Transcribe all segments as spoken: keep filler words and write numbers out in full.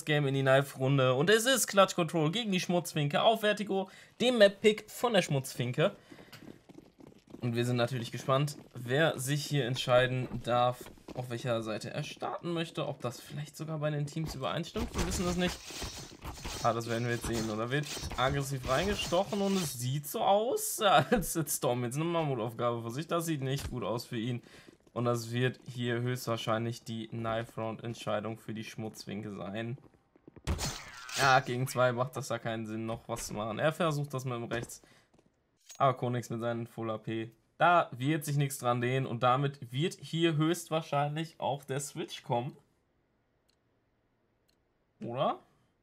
Game in die Knife-Runde. Und es ist Clutch Control gegen die Schmutzfinke auf Vertigo, dem Map-Pick von der Schmutzfinke. Und wir sind natürlich gespannt, wer sich hier entscheiden darf, auf welcher Seite er starten möchte. Ob das vielleicht sogar bei den Teams übereinstimmt, wir wissen das nicht. Ah, das werden wir jetzt sehen. Oder wird aggressiv reingestochen und es sieht so aus, als hätte Storm jetzt eine Mammutaufgabe vor sich. Das sieht nicht gut aus für ihn. Und das wird hier höchstwahrscheinlich die Knife-Round-Entscheidung für die Schmutzwinke sein. Ja, gegen zwei macht das ja keinen Sinn, noch was zu machen. Er versucht das mit dem Rechts. Aber Konix mit seinen Full A P. Da wird sich nichts dran drehen. Und damit wird hier höchstwahrscheinlich auch der Switch kommen. Oder?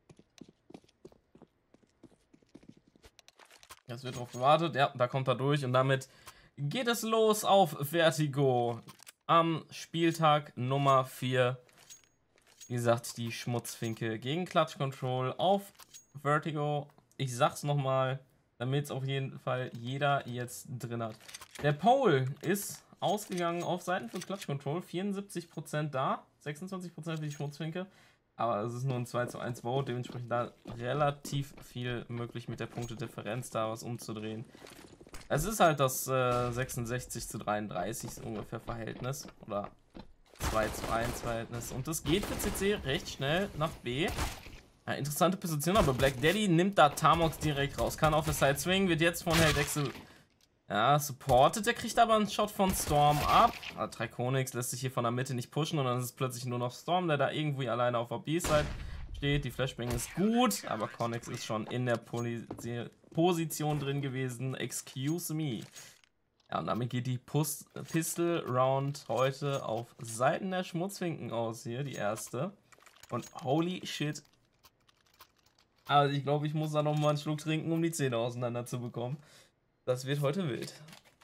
Jetzt wird drauf gewartet. Ja, da kommt er durch. Und damit geht es los auf Vertigo. Am Spieltag Nummer vier. Wie gesagt, die Schmutzfinke gegen Clutch Control auf Vertigo. Ich sag's nochmal, damit es auf jeden Fall jeder jetzt drin hat. Der Poll ist ausgegangen auf Seiten von Clutch Control. vierundsiebzig Prozent da, sechsundzwanzig Prozent für die Schmutzfinke. Aber es ist nur ein zwei zu eins Vote, dementsprechend da relativ viel möglich mit der Punktedifferenz da was umzudrehen. Es ist halt das äh, sechsundsechzig zu dreiunddreißig ungefähr Verhältnis. Oder zwei zu eins Verhältnis. Und das geht für C C recht schnell nach B. Ja, interessante Position, aber Black Daddy nimmt da Tamox direkt raus. Kann auf der Side swingen, wird jetzt von Heldexel ja, supported. Der kriegt aber einen Shot von Storm ab. Ah, Triconix lässt sich hier von der Mitte nicht pushen und dann ist es plötzlich nur noch Storm, der da irgendwie alleine auf der B-Side steht. Die Flashbang ist gut, aber Connex ist schon in der Poli Position drin gewesen. Excuse me. Ja, und damit geht die Pus Pistol Round heute auf Seiten der Schmutzfinken aus hier, die erste. Und holy shit. Also ich glaube, ich muss da noch mal einen Schluck trinken, um die Zähne auseinander zu bekommen. Das wird heute wild.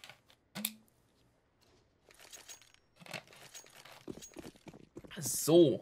So.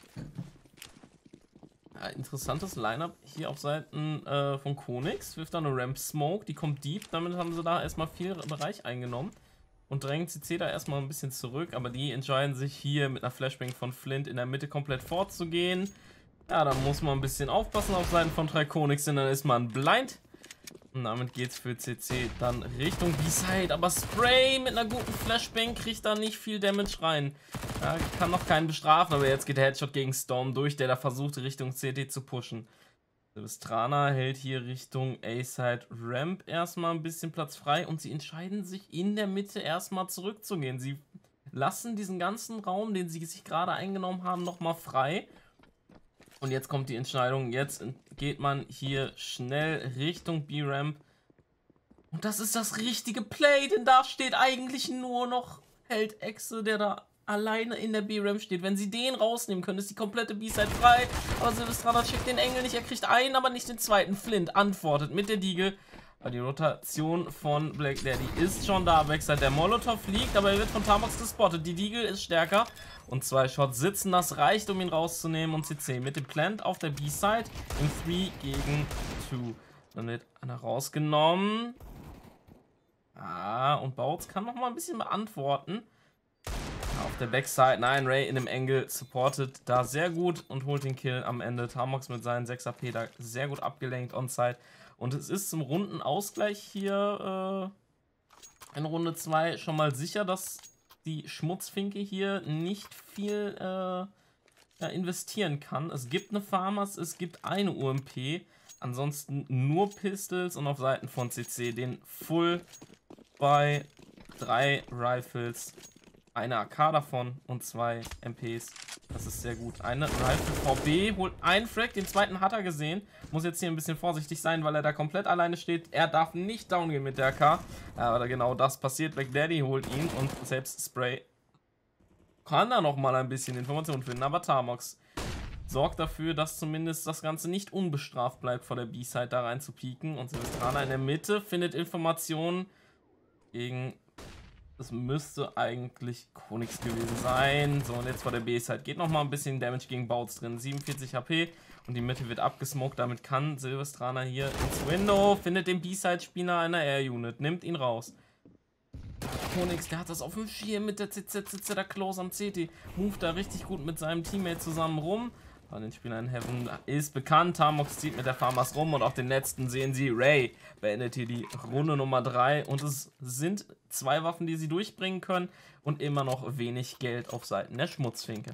Ja, interessantes Lineup hier auf Seiten äh, von Konix. Wirft da eine Ramp Smoke, die kommt deep. Damit haben sie da erstmal viel Bereich eingenommen. Und drängen C C da erstmal ein bisschen zurück. Aber die entscheiden sich hier mit einer Flashbang von Flint in der Mitte komplett vorzugehen. Ja, da muss man ein bisschen aufpassen auf Seiten von Triconix, denn dann ist man blind. Und damit geht's für C C dann Richtung B-Side. Aber Spray mit einer guten Flashbang kriegt da nicht viel Damage rein. Ja, kann noch keinen bestrafen, aber jetzt geht der Headshot gegen Storm durch, der da versucht, Richtung C T zu pushen. Silvestrana hält hier Richtung A-Side Ramp erstmal ein bisschen Platz frei. Und sie entscheiden sich in der Mitte erstmal zurückzugehen. Sie lassen diesen ganzen Raum, den sie sich gerade eingenommen haben, nochmal frei. Und jetzt kommt die Entscheidung, jetzt geht man hier schnell Richtung B-Ramp. Und das ist das richtige Play, denn da steht eigentlich nur noch Held-Exe, der da alleine in der B-Ramp steht. Wenn sie den rausnehmen können, ist die komplette B-Side frei. Aber Silvestrana checkt den Engel nicht, er kriegt einen, aber nicht den zweiten. Flint antwortet mit der Deagle. Aber die Rotation von Black Daddy ist schon da. Backside der Molotov fliegt, aber er wird von Tamox gespottet. Die Deagle ist stärker. Und zwei Shots sitzen, das reicht, um ihn rauszunehmen. Und C C mit dem Plant auf der B-Side im drei gegen zwei. Dann wird einer rausgenommen. Ah, und Bautz kann noch mal ein bisschen beantworten. Auf der Backside, nein, Ray in dem Angle supportet da sehr gut und holt den Kill am Ende. Tamox mit seinen sechs A P da sehr gut abgelenkt on-side. Und es ist zum runden Ausgleich hier äh, in Runde zwei schon mal sicher, dass die Schmutzfinke hier nicht viel äh, ja, investieren kann. Es gibt eine Farmers, es gibt eine U M P, ansonsten nur Pistols und auf Seiten von C C den Full bei drei Rifles, eine A K davon und zwei M Ps. Das ist sehr gut. Eine Rifle V B holt einen Frag, den zweiten hat er gesehen. Muss jetzt hier ein bisschen vorsichtig sein, weil er da komplett alleine steht. Er darf nicht down gehen mit der A K. Aber genau das passiert. Black Daddy holt ihn und selbst Spray kann da nochmal ein bisschen Informationen finden. Aber Tamox sorgt dafür, dass zumindest das Ganze nicht unbestraft bleibt, vor der B-Side da rein zu pieken. Und Silvestrana in der Mitte findet Informationen gegen... Das müsste eigentlich Konix gewesen sein. So, und jetzt vor der B-Side geht nochmal ein bisschen Damage gegen Bautz drin. siebenundvierzig H P und die Mitte wird abgesmoked. Damit kann Silvestrana hier ins Window. Findet den B-Side-Spieler einer Air-Unit. Nimmt ihn raus. Konix, der hat das auf dem Schirm mit der Z Z Z der Close am C T. Moved da richtig gut mit seinem Teammate zusammen rum. An den Spielern in Heaven ist bekannt. Tamox zieht mit der Farmers rum und auch den letzten sehen sie. Ray beendet hier die Runde Nummer drei und es sind zwei Waffen, die sie durchbringen können und immer noch wenig Geld auf Seiten der Schmutzfinke.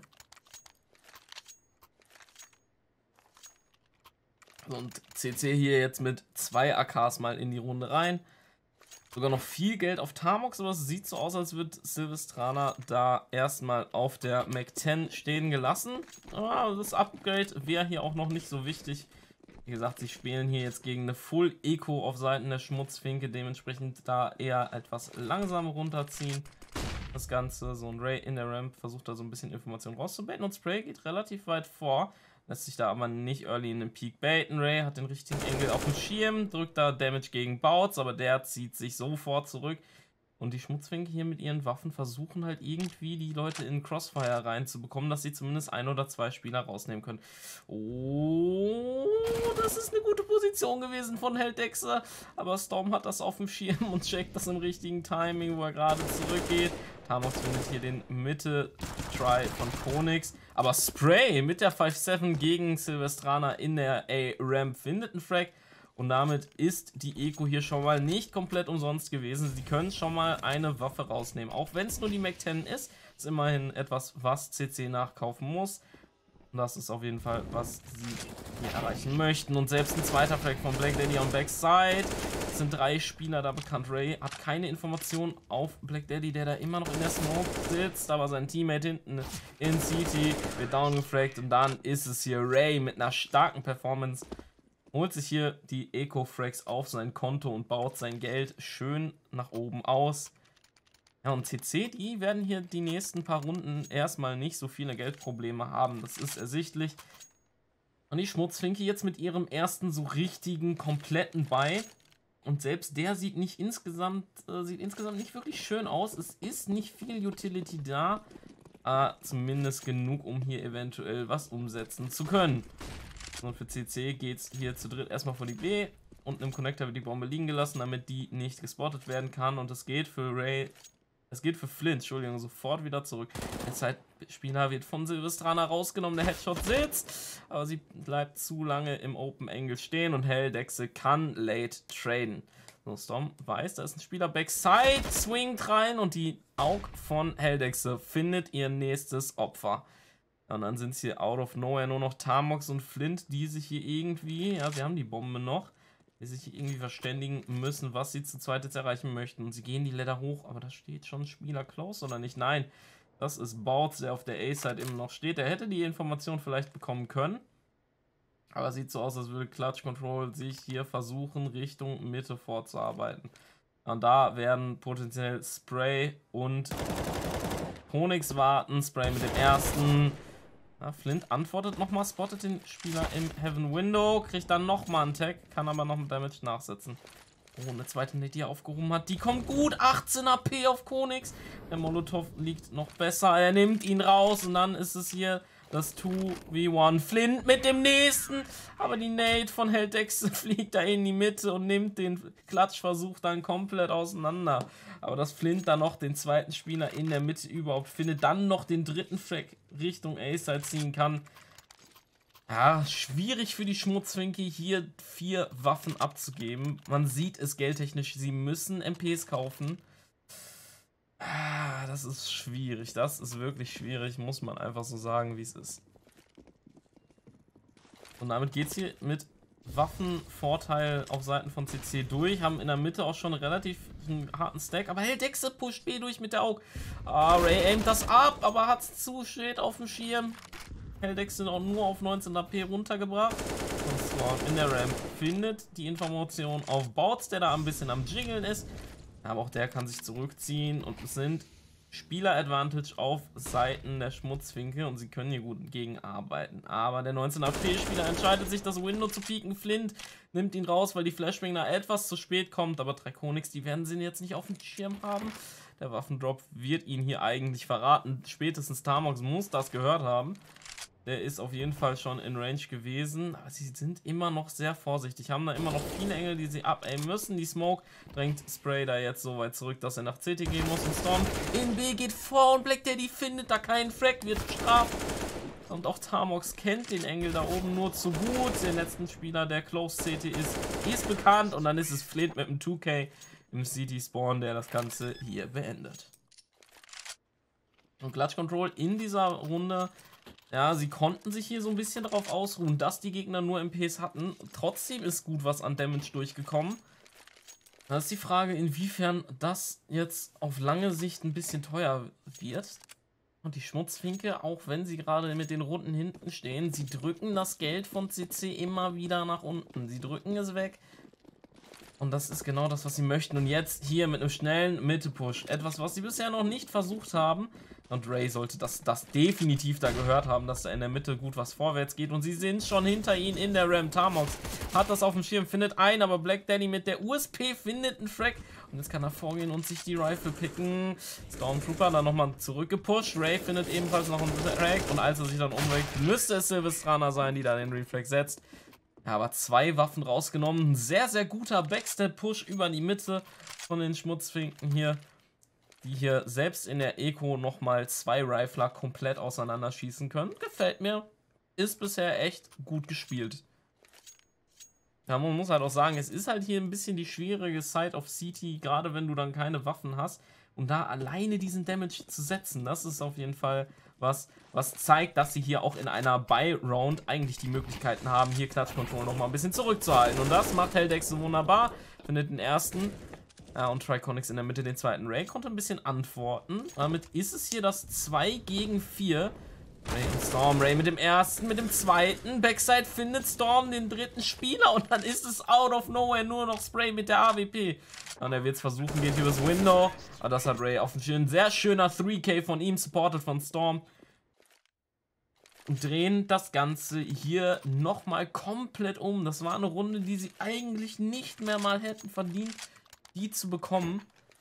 Und C C hier jetzt mit zwei A Ks mal in die Runde rein. Sogar noch viel Geld auf Tamox, aber es sieht so aus, als wird Silvestrana da erstmal auf der Mac zehn stehen gelassen. Ah, das Upgrade wäre hier auch noch nicht so wichtig. Wie gesagt, sie spielen hier jetzt gegen eine Full Eco auf Seiten der Schmutzfinke, dementsprechend da eher etwas langsam runterziehen. Das Ganze, so ein Ray in der Ramp versucht da so ein bisschen Information rauszubaiten und Spray geht relativ weit vor. Lässt sich da aber nicht early in den Peak baiten. Ray hat den richtigen Engel auf dem Schirm, drückt da Damage gegen Bouts, aber der zieht sich sofort zurück. Und die Schmutzfinke hier mit ihren Waffen versuchen halt irgendwie die Leute in Crossfire reinzubekommen, dass sie zumindest ein oder zwei Spieler rausnehmen können. Oh, das ist eine gute Position gewesen von Helldexer, aber Storm hat das auf dem Schirm und checkt das im richtigen Timing, wo er gerade zurückgeht. Tamox findet hier den Mitte-Try von Konix, aber Spray mit der fünf sieben gegen Silvestrana in der A-Ramp findet einen Frag. Und damit ist die Eco hier schon mal nicht komplett umsonst gewesen. Sie können schon mal eine Waffe rausnehmen. Auch wenn es nur die Mac zehn ist, ist immerhin etwas, was C C nachkaufen muss. Und das ist auf jeden Fall, was sie hier erreichen möchten. Und selbst ein zweiter Frag von Black Daddy on Backside. Es sind drei Spieler da bekannt. Ray hat keine Information auf Black Daddy, der da immer noch in der Smoke sitzt. Aber sein Teammate hinten in C T wird downgefragt. Und dann ist es hier Ray mit einer starken Performance. Holt sich hier die Eco-Frags auf sein Konto und baut sein Geld schön nach oben aus. Ja, und C C, die werden hier die nächsten paar Runden erstmal nicht so viele Geldprobleme haben. Das ist ersichtlich. Und die Schmutzfinke jetzt mit ihrem ersten so richtigen, kompletten Buy. Und selbst der sieht nicht insgesamt, äh, sieht insgesamt nicht wirklich schön aus. Es ist nicht viel Utility da. Äh, zumindest genug, um hier eventuell was umsetzen zu können. Und für C C geht es hier zu dritt erstmal vor die B. Unten im Connector wird die Bombe liegen gelassen, damit die nicht gespottet werden kann. Und es geht für Ray, es geht für Flint, Entschuldigung, sofort wieder zurück. Der Zeitspieler wird von Silvestrana rausgenommen, der Headshot sitzt. Aber sie bleibt zu lange im Open Angle stehen und Helldexe kann late traden. So, Storm weiß, da ist ein Spieler Backside, swingt rein und die Aug von Helldexe findet ihr nächstes Opfer. Und dann sind es hier out of nowhere nur noch Tamox und Flint, die sich hier irgendwie, ja, sie haben die Bombe noch, die sich hier irgendwie verständigen müssen, was sie zu zweit jetzt erreichen möchten. Und sie gehen die Ladder hoch, aber da steht schon ein Spieler close, oder nicht? Nein, das ist Bouts, der auf der A-Side immer noch steht. Der hätte die Information vielleicht bekommen können. Aber sieht so aus, als würde Clutch Control sich hier versuchen, Richtung Mitte vorzuarbeiten. Und da werden potenziell Spray und Konix warten. Spray mit dem ersten. Ja, Flint antwortet nochmal, spottet den Spieler im Heaven Window, kriegt dann nochmal einen Tag, kann aber noch mit Damage nachsetzen. Oh, eine zweite Net, die er aufgehoben hat, die kommt gut, achtzehn A P auf Konix. Der Molotov liegt noch besser, er nimmt ihn raus und dann ist es hier das zwei gegen eins. Flint mit dem nächsten, aber die Nate von Helldexe fliegt da in die Mitte und nimmt den Klatschversuch dann komplett auseinander. Aber dass Flint dann noch den zweiten Spieler in der Mitte überhaupt findet, dann noch den dritten Frag Richtung A-Side ziehen kann. Ja, schwierig für die Schmutzfinke hier vier Waffen abzugeben. Man sieht es geldtechnisch, sie müssen M Ps kaufen. Ah, das ist schwierig, das ist wirklich schwierig, muss man einfach so sagen, wie es ist. Und damit geht es hier mit Waffenvorteil auf Seiten von C C durch, haben in der Mitte auch schon relativ einen harten Stack, aber Helldexe pusht B durch mit der Aug. Ah, Ray aimt das ab, aber hat es zu spät auf dem Schirm. Helldexe sind auch nur auf neunzehn A P runtergebracht. Und Storm in der Ramp findet die Information auf Bouts, der da ein bisschen am Jingeln ist. Aber auch der kann sich zurückziehen und es sind Spieler-Advantage auf Seiten der Schmutzfinke und sie können hier gut gegenarbeiten. Aber der neunzehn A P-Spieler entscheidet sich, das Window zu pieken. Flint nimmt ihn raus, weil die Flashbang da etwas zu spät kommt. Aber drei Konix, die werden sie jetzt nicht auf dem Schirm haben. Der Waffendrop wird ihn hier eigentlich verraten. Spätestens Tamox muss das gehört haben. Der ist auf jeden Fall schon in Range gewesen, aber sie sind immer noch sehr vorsichtig, haben da immer noch viele Engel, die sie abaimen müssen. Die Smoke drängt Spray da jetzt so weit zurück, dass er nach C T gehen muss und Storm in B geht vor und Black Daddy findet da keinen Frag, wird bestraft. Und auch Tamox kennt den Engel da oben nur zu gut. Den letzten Spieler, der Close C T ist, ist bekannt. Und dann ist es Flint mit dem zwei K im C T-Spawn, der das Ganze hier beendet. Und Clutch Control in dieser Runde, ja, sie konnten sich hier so ein bisschen darauf ausruhen, dass die Gegner nur M Ps hatten. Trotzdem ist gut was an Damage durchgekommen. Da ist die Frage, inwiefern das jetzt auf lange Sicht ein bisschen teuer wird. Und die Schmutzfinke, auch wenn sie gerade mit den Runden hinten stehen, sie drücken das Geld von C C immer wieder nach unten. Sie drücken es weg. Und das ist genau das, was sie möchten. Und jetzt hier mit einem schnellen Mitte-Push. Etwas, was sie bisher noch nicht versucht haben. Und Ray sollte das, das definitiv da gehört haben, dass da in der Mitte gut was vorwärts geht. Und sie sind schon hinter ihnen in der Ramp. Tamox hat das auf dem Schirm, findet einen, aber Black Daddy mit der U S P findet einen Frag. Und jetzt kann er vorgehen und sich die Rifle picken. Stormtrooper dann nochmal zurückgepusht. Ray findet ebenfalls noch einen Frag. Und als er sich dann umwegt, müsste es Silvestrana sein, die da den Reflex setzt. Ja, aber zwei Waffen rausgenommen. Ein sehr, sehr guter Backstep-Push über die Mitte von den Schmutzfinken hier, die hier selbst in der Eco nochmal zwei Rifler komplett auseinanderschießen können. Gefällt mir. Ist bisher echt gut gespielt. Ja, man muss halt auch sagen, es ist halt hier ein bisschen die schwierige Side of C T, gerade wenn du dann keine Waffen hast. Und da alleine diesen Damage zu setzen, das ist auf jeden Fall was, was zeigt, dass sie hier auch in einer Buy-Round eigentlich die Möglichkeiten haben, hier Clutch Control nochmal ein bisschen zurückzuhalten. Und das macht Heldex so wunderbar. Findet den ersten. Ja, und Triconix in der Mitte den zweiten. Ray konnte ein bisschen antworten. Damit ist es hier das zwei gegen vier. Ray und Storm. Ray mit dem ersten, mit dem zweiten. Backside findet Storm den dritten Spieler. Und dann ist es out of nowhere nur noch Spray mit der A W P. Und er wird es versuchen, geht übers Window. Aber das hat Ray auf dem Schirm. Sehr schöner drei K von ihm, supported von Storm. Und drehen das Ganze hier nochmal komplett um. Das war eine Runde, die sie eigentlich nicht mehr mal hätten verdient, die zu bekommen.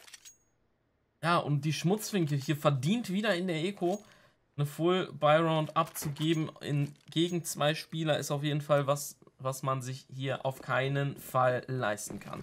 Ja, und die Schmutzfinke hier verdient wieder in der Eco eine Full Buy Round abzugeben in, gegen zwei Spieler ist auf jeden Fall was, was man sich hier auf keinen Fall leisten kann.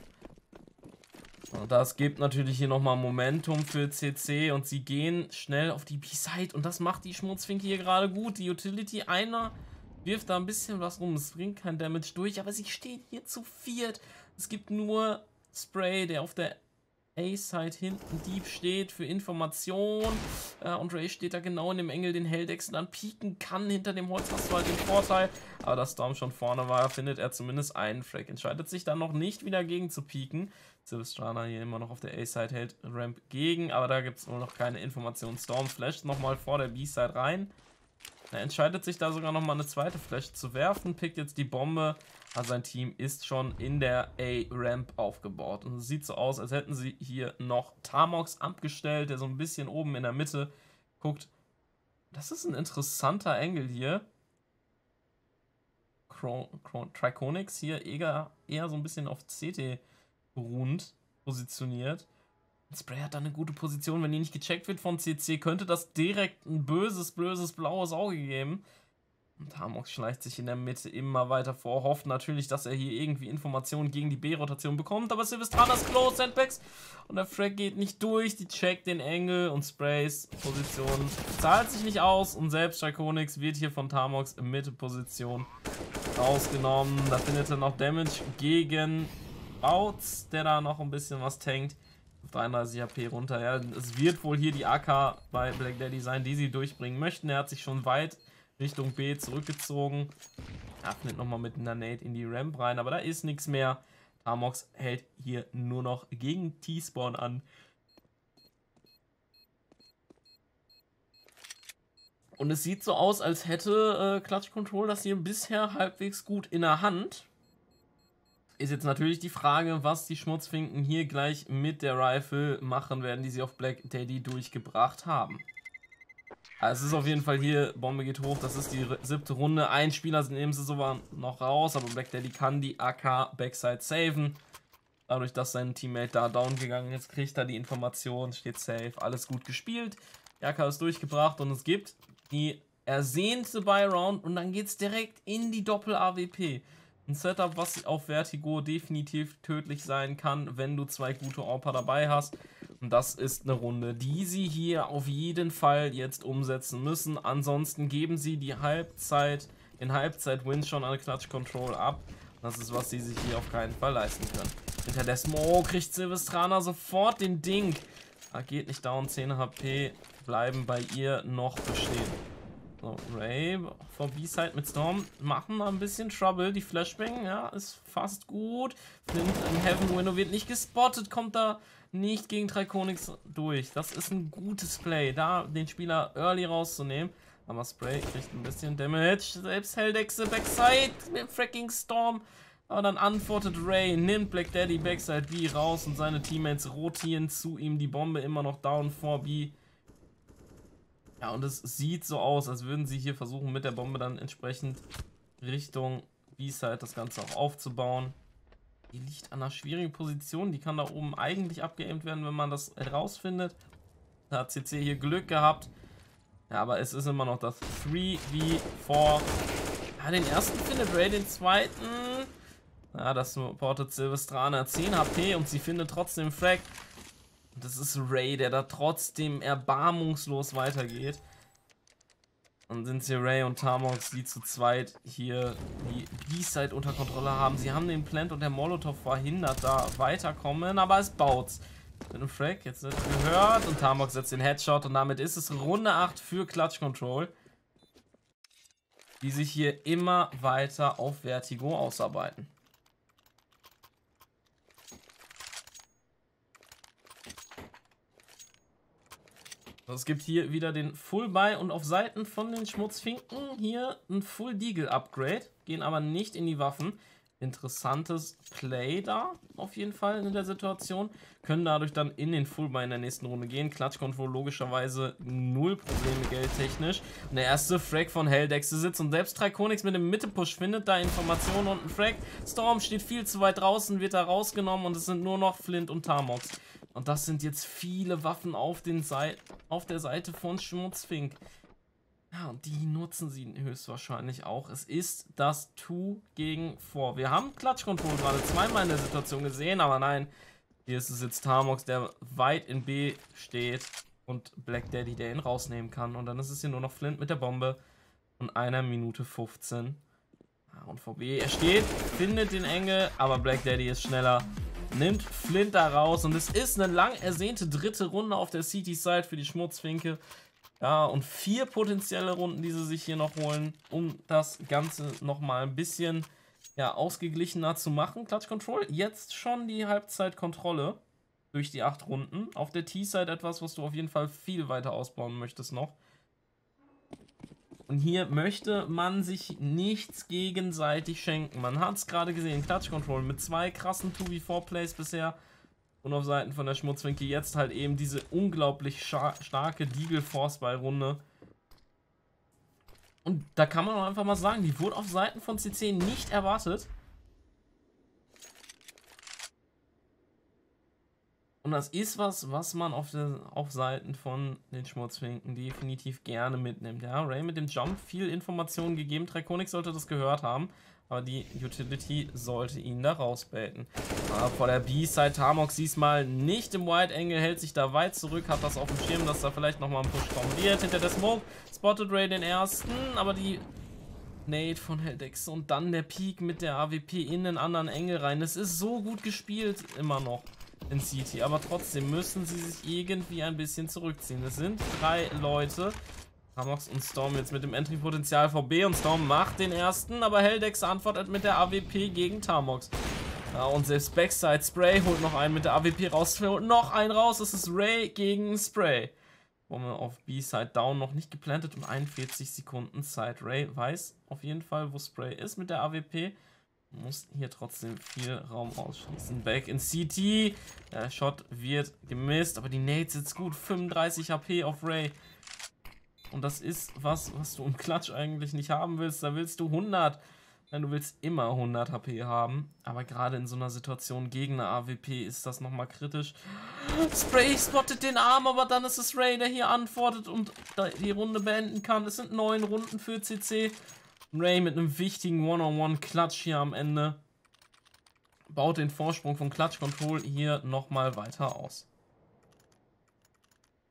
Und das gibt natürlich hier nochmal Momentum für C C und sie gehen schnell auf die B-Side und das macht die Schmutzfinke hier gerade gut. Die Utility, einer wirft da ein bisschen was rum, es bringt kein Damage durch, aber sie stehen hier zu viert. Es gibt nur Spray, der auf der A-Side hinten deep steht für Information. Äh, und Ray steht da genau in dem Engel, den Heldex dann pieken kann. Hinter dem Holz hast du halt den Vorteil. Aber da Storm schon vorne war, findet er zumindest einen Frag. Entscheidet sich dann noch nicht wieder gegen zu pieken. Silvestrana hier immer noch auf der A-Side hält Ramp gegen. Aber da gibt es wohl noch keine Information. Storm flasht nochmal vor der B-Side rein. Er entscheidet sich da sogar nochmal eine zweite Flash zu werfen. Pickt jetzt die Bombe. Also sein Team ist schon in der A-Ramp aufgebaut. Und es sieht so aus, als hätten sie hier noch Tamox abgestellt, der so ein bisschen oben in der Mitte guckt. Das ist ein interessanter Engel hier. Triconix hier eher, eher so ein bisschen auf C T beruhend positioniert. Spray hat da eine gute Position. Wenn die nicht gecheckt wird von C C, könnte das direkt ein böses, böses blaues Auge geben. Und Tamox schleicht sich in der Mitte immer weiter vor, hofft natürlich, dass er hier irgendwie Informationen gegen die B-Rotation bekommt, aber Silvestrana ist close, Sandbags und der Frag geht nicht durch, die checkt den Engel und Sprays Position zahlt sich nicht aus und selbst Triconix wird hier von Tamox in Mitte-Position rausgenommen. Da findet er noch Damage gegen Bouts, der da noch ein bisschen was tankt. dreiunddreißig H P runter, ja, es wird wohl hier die A K bei Black Daddy sein, die sie durchbringen möchten. Er hat sich schon weit Richtung B zurückgezogen. Er findet nochmal mit einer Nade in die Ramp rein, aber da ist nichts mehr. Tamox hält hier nur noch gegen T-Spawn an. Und es sieht so aus, als hätte äh, Clutch Control das hier bisher halbwegs gut in der Hand. Ist jetzt natürlich die Frage, was die Schmutzfinken hier gleich mit der Rifle machen werden, die sie auf Black Daddy durchgebracht haben. Also es ist auf jeden Fall hier, Bombe geht hoch, das ist die siebte Runde. Ein Spieler nehmen sie sogar noch raus, aber Black Daddy kann die A K Backside saven. Dadurch, dass sein Teammate da down gegangen ist, kriegt er die Information, steht safe, alles gut gespielt. Die A K ist durchgebracht und es gibt die ersehnte Buy-Round und dann geht es direkt in die Doppel-A W P. Ein Setup, was auf Vertigo definitiv tödlich sein kann, wenn du zwei gute Orpa dabei hast. Und das ist eine Runde, die sie hier auf jeden Fall jetzt umsetzen müssen. Ansonsten geben sie die Halbzeit, den Halbzeit-Win schon an Clutch Control ab. Das ist, was sie sich hier auf keinen Fall leisten können. Hinter der Smoke kriegt Silvestrana sofort den Ding. Ah, geht nicht down, zehn H P bleiben bei ihr noch bestehen. So, Ray vor B-Side mit Storm machen ein bisschen Trouble. Die Flashbang, ja, ist fast gut. Flint im Heaven Window wird nicht gespottet, kommt da nicht gegen Triconix durch. Das ist ein gutes Play, da den Spieler early rauszunehmen. Aber Spray kriegt ein bisschen Damage. Selbst Heldexe Backside mit Fracking Storm. Aber dann antwortet Ray, nimmt Black Daddy Backside B raus und seine Teammates rotieren zu ihm. Die Bombe immer noch down vor B. Ja, und es sieht so aus, als würden sie hier versuchen, mit der Bombe dann entsprechend Richtung B-Side das Ganze auch aufzubauen. Die liegt an einer schwierigen Position. Die kann da oben eigentlich abgeaimt werden, wenn man das herausfindet. Da hat C C hier Glück gehabt. Ja, aber es ist immer noch das drei gegen vier. Ja, den ersten findet Ray, den zweiten. Ja, das supportet Silvestrana zehn H P und sie findet trotzdem Frag. Das ist Ray, der da trotzdem erbarmungslos weitergeht. Dann sind hier Ray und Tamox, die zu zweit hier die B-Side unter Kontrolle haben. Sie haben den Plant und der Molotov verhindert, da weiterkommen, aber es baut's. Mit einem Frag, jetzt wird gehört und Tamox setzt den Headshot und damit ist es Runde acht für Clutch Control, die sich hier immer weiter auf Vertigo ausarbeiten. Es gibt hier wieder den Full Buy und auf Seiten von den Schmutzfinken hier ein Full Deagle Upgrade, gehen aber nicht in die Waffen. Interessantes Play da auf jeden Fall in der Situation, können dadurch dann in den Full Buy in der nächsten Runde gehen. Clutch Control logischerweise null Probleme geldtechnisch. Und der erste Frag von Heldexe sitzt und selbst Triconix mit dem Mitte-Push findet da Informationen und ein Frag. Storm steht viel zu weit draußen, wird da rausgenommen und es sind nur noch Flint und Tamox. Und das sind jetzt viele Waffen auf, den Seite, auf der Seite von Schmutzfink. Ja, und die nutzen sie höchstwahrscheinlich auch. Es ist das zwei gegen vier. Wir haben Clutch Control gerade zweimal in der Situation gesehen, aber nein. Hier ist es jetzt Tamox, der weit in B steht und Black Daddy, der ihn rausnehmen kann. Und dann ist es hier nur noch Flint mit der Bombe und einer Minute fünfzehn. Ja, und V B, er steht, findet den Engel, aber Black Daddy ist schneller. Nimmt Flint da raus und es ist eine lang ersehnte dritte Runde auf der City-Side für die Schmutzfinke. Ja, und vier potenzielle Runden, die sie sich hier noch holen, um das Ganze nochmal ein bisschen ja, ausgeglichener zu machen. Clutch Control, jetzt schon die Halbzeitkontrolle durch die acht Runden. Auf der T-Side etwas, was du auf jeden Fall viel weiter ausbauen möchtest noch. Und hier möchte man sich nichts gegenseitig schenken. Man hat es gerade gesehen, Clutch Control mit zwei krassen zwei gegen vier Plays bisher. Und auf Seiten von der Schmutzwinkel jetzt halt eben diese unglaublich starke Deagle Force Ball Runde. Und da kann man auch einfach mal sagen, die wurde auf Seiten von C C nicht erwartet. Und das ist was, was man auf, der, auf Seiten von den Schmutzfinken definitiv gerne mitnimmt. Ja, Ray mit dem Jump viel Informationen gegeben. Triconix sollte das gehört haben. Aber die Utility sollte ihn da rausbaiten. Aber vor der B-Side Tamox diesmal nicht im Wide Angle, hält sich da weit zurück, hat das auf dem Schirm, dass da vielleicht nochmal ein Push kommen wird. Hinter der Smoke spottet Ray den ersten, aber die Nade von Heldexe und dann der Peak mit der A W P in den anderen Engel rein. Es ist so gut gespielt immer noch in City, aber trotzdem müssen sie sich irgendwie ein bisschen zurückziehen. Es sind drei Leute. Tamox und Storm jetzt mit dem Entry-Potenzial V B und Storm macht den ersten, aber Heldexe antwortet mit der A W P gegen Tamox. Ja, und selbst Backside Spray holt noch einen mit der A W P raus, holt noch einen raus, es ist Ray gegen Spray. Bombe auf B-Side down, noch nicht geplantet und einundvierzig Sekunden Zeit. Ray weiß auf jeden Fall, wo Spray ist mit der A W P. Muss hier trotzdem viel Raum ausschließen. Back in C T. Der Shot wird gemisst, aber die Nade sitzt gut. fünfunddreißig H P auf Ray. Und das ist was, was du im Clutch eigentlich nicht haben willst. Da willst du hundert. Nein, du willst immer hundert H P haben. Aber gerade in so einer Situation gegen eine A W P ist das nochmal kritisch. Spray spottet den Arm, aber dann ist es Ray, der hier antwortet und die Runde beenden kann. Es sind neun Runden für C C. Ray mit einem wichtigen One-on-One-Clutch hier am Ende. Baut den Vorsprung von Clutch Control hier nochmal weiter aus.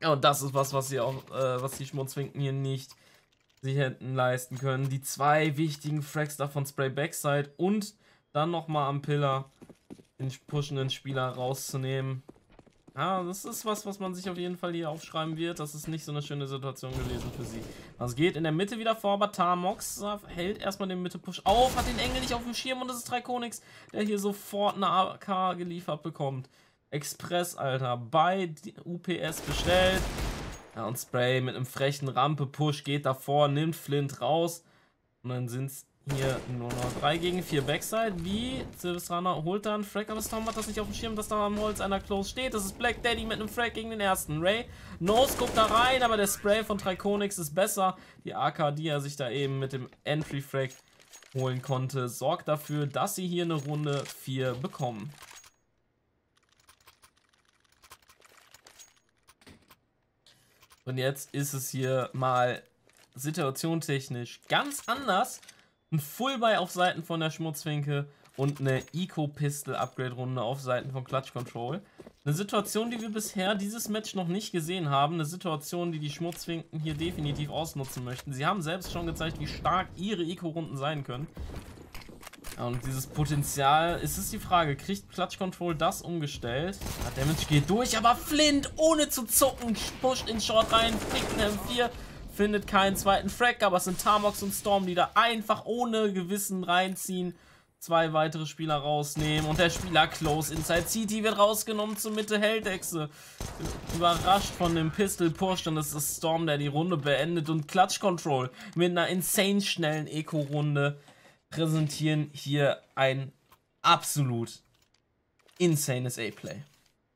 Ja, und das ist was, was sie auch, äh, was die Schmutzfinken hier nicht sich hätten leisten können. Die zwei wichtigen Frags da von Spray Backside und dann nochmal am Pillar den pushenden Spieler rauszunehmen. Ja, das ist was, was man sich auf jeden Fall hier aufschreiben wird. Das ist nicht so eine schöne Situation gewesen für sie. Also es geht in der Mitte wieder vor, aber Tarmox hält erstmal den Mitte-Push auf, hat den Engel nicht auf dem Schirm und das ist Triconix, der hier sofort eine A K geliefert bekommt. Express, Alter, bei U P S bestellt. Ja, und Spray mit einem frechen Rampe-Push geht davor, nimmt Flint raus. Und dann sind es hier nur noch drei gegen vier Backside. Wie? Silvestrana holt da einen Frag, aber Storm hat das nicht auf dem Schirm, dass da am Holz einer Close steht. Das ist Black Daddy mit einem Frag gegen den ersten. Ray No-Scope da rein, aber der Spray von Triconix ist besser. Die A K, die er sich da eben mit dem Entry-Frag holen konnte, sorgt dafür, dass sie hier eine Runde vier bekommen. Und jetzt ist es hier mal situationstechnisch ganz anders. Ein Fullbuy auf Seiten von der Schmutzfinke und eine Eco-Pistol-Upgrade-Runde auf Seiten von Clutch Control. Eine Situation, die wir bisher dieses Match noch nicht gesehen haben. Eine Situation, die die Schmutzfinken hier definitiv ausnutzen möchten. Sie haben selbst schon gezeigt, wie stark ihre Eco-Runden sein können. Und dieses Potenzial, ist es die Frage, kriegt Clutch Control das umgestellt? Ja, Damage geht durch, aber Flint ohne zu zucken, pusht in Short rein, kriegt einen M vier, findet keinen zweiten Frag, aber es sind Tarmox und Storm, die da einfach ohne Gewissen reinziehen, zwei weitere Spieler rausnehmen und der Spieler Close Inside City wird rausgenommen zur Mitte Helldechse. Überrascht von dem Pistol Push und es ist Storm, der die Runde beendet und Clutch Control mit einer insane schnellen Eco-Runde präsentieren hier ein absolut insanes A-Play.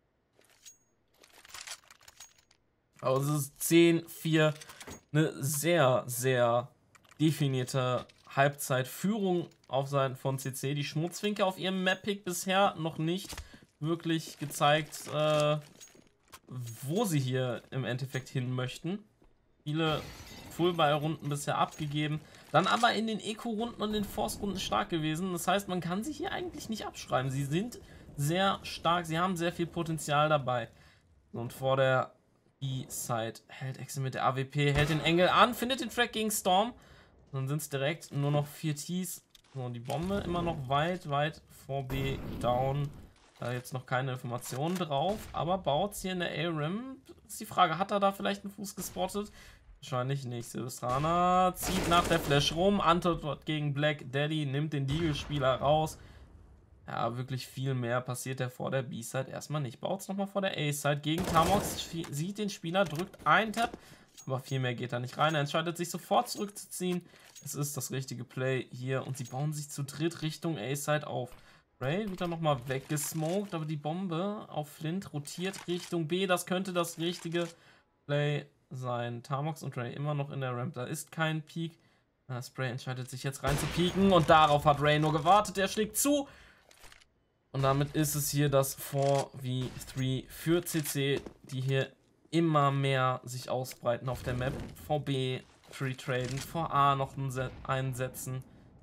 Also es ist zehn vier, eine sehr, sehr definierte Halbzeitführung auf Seiten von C C. Die Schmutzfinke auf ihrem Map-Pick bisher noch nicht wirklich gezeigt, äh, wo sie hier im Endeffekt hin möchten. Viele Fullbuy-Runden bisher abgegeben. Dann aber in den Eco-Runden und den Force-Runden stark gewesen. Das heißt, man kann sie hier eigentlich nicht abschreiben. Sie sind sehr stark, sie haben sehr viel Potenzial dabei. Und vor der B-Side hält Exe mit der A W P, hält den Engel an, findet den Frag gegen Storm. Dann sind es direkt nur noch vier Ts. So, die Bombe immer noch weit, weit vor B down. Da jetzt noch keine Informationen drauf, aber baut hier in der A-Rim. Ist die Frage, hat er da vielleicht einen Fuß gespottet? Wahrscheinlich nicht. Silvestrana zieht nach der Flash rum, antwortet gegen Black Daddy, nimmt den Deagle-Spieler raus. Ja, wirklich viel mehr passiert er vor der B-Side erstmal nicht. Baut es nochmal vor der A-Side gegen Tarmox, sieht den Spieler, drückt einen Tap, aber viel mehr geht da nicht rein. Er entscheidet sich sofort zurückzuziehen. Es ist das richtige Play hier und sie bauen sich zu dritt Richtung A-Side auf. Ray wird dann nochmal weggesmoked, aber die Bombe auf Flint rotiert Richtung B. Das könnte das richtige Play sein. Tarmox und Ray immer noch in der Ramp. Da ist kein Peak. Na, Spray entscheidet sich jetzt rein zu pieken und darauf hat Ray nur gewartet. Er schlägt zu. Und damit ist es hier das vier gegen drei für C C, die hier immer mehr sich ausbreiten auf der Map. V B Free Traden, V A noch einsetzen.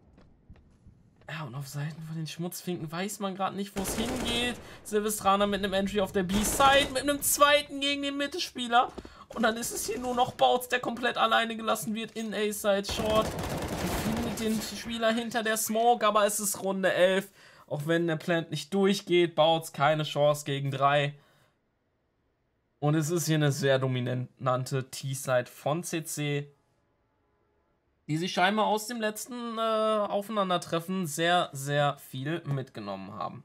Ja, und auf Seiten von den Schmutzfinken weiß man gerade nicht, wo es hingeht. Silvestrana mit einem Entry auf der B-Side, mit einem zweiten gegen den Mittelspieler. Und dann ist es hier nur noch Bouts, der komplett alleine gelassen wird in A-Side Short. Findet den Spieler hinter der Smoke, aber es ist Runde elf. Auch wenn der Plant nicht durchgeht, Bouts keine Chance gegen drei. Und es ist hier eine sehr dominante T-Side von C C, die sich scheinbar aus dem letzten äh, Aufeinandertreffen sehr, sehr viel mitgenommen haben.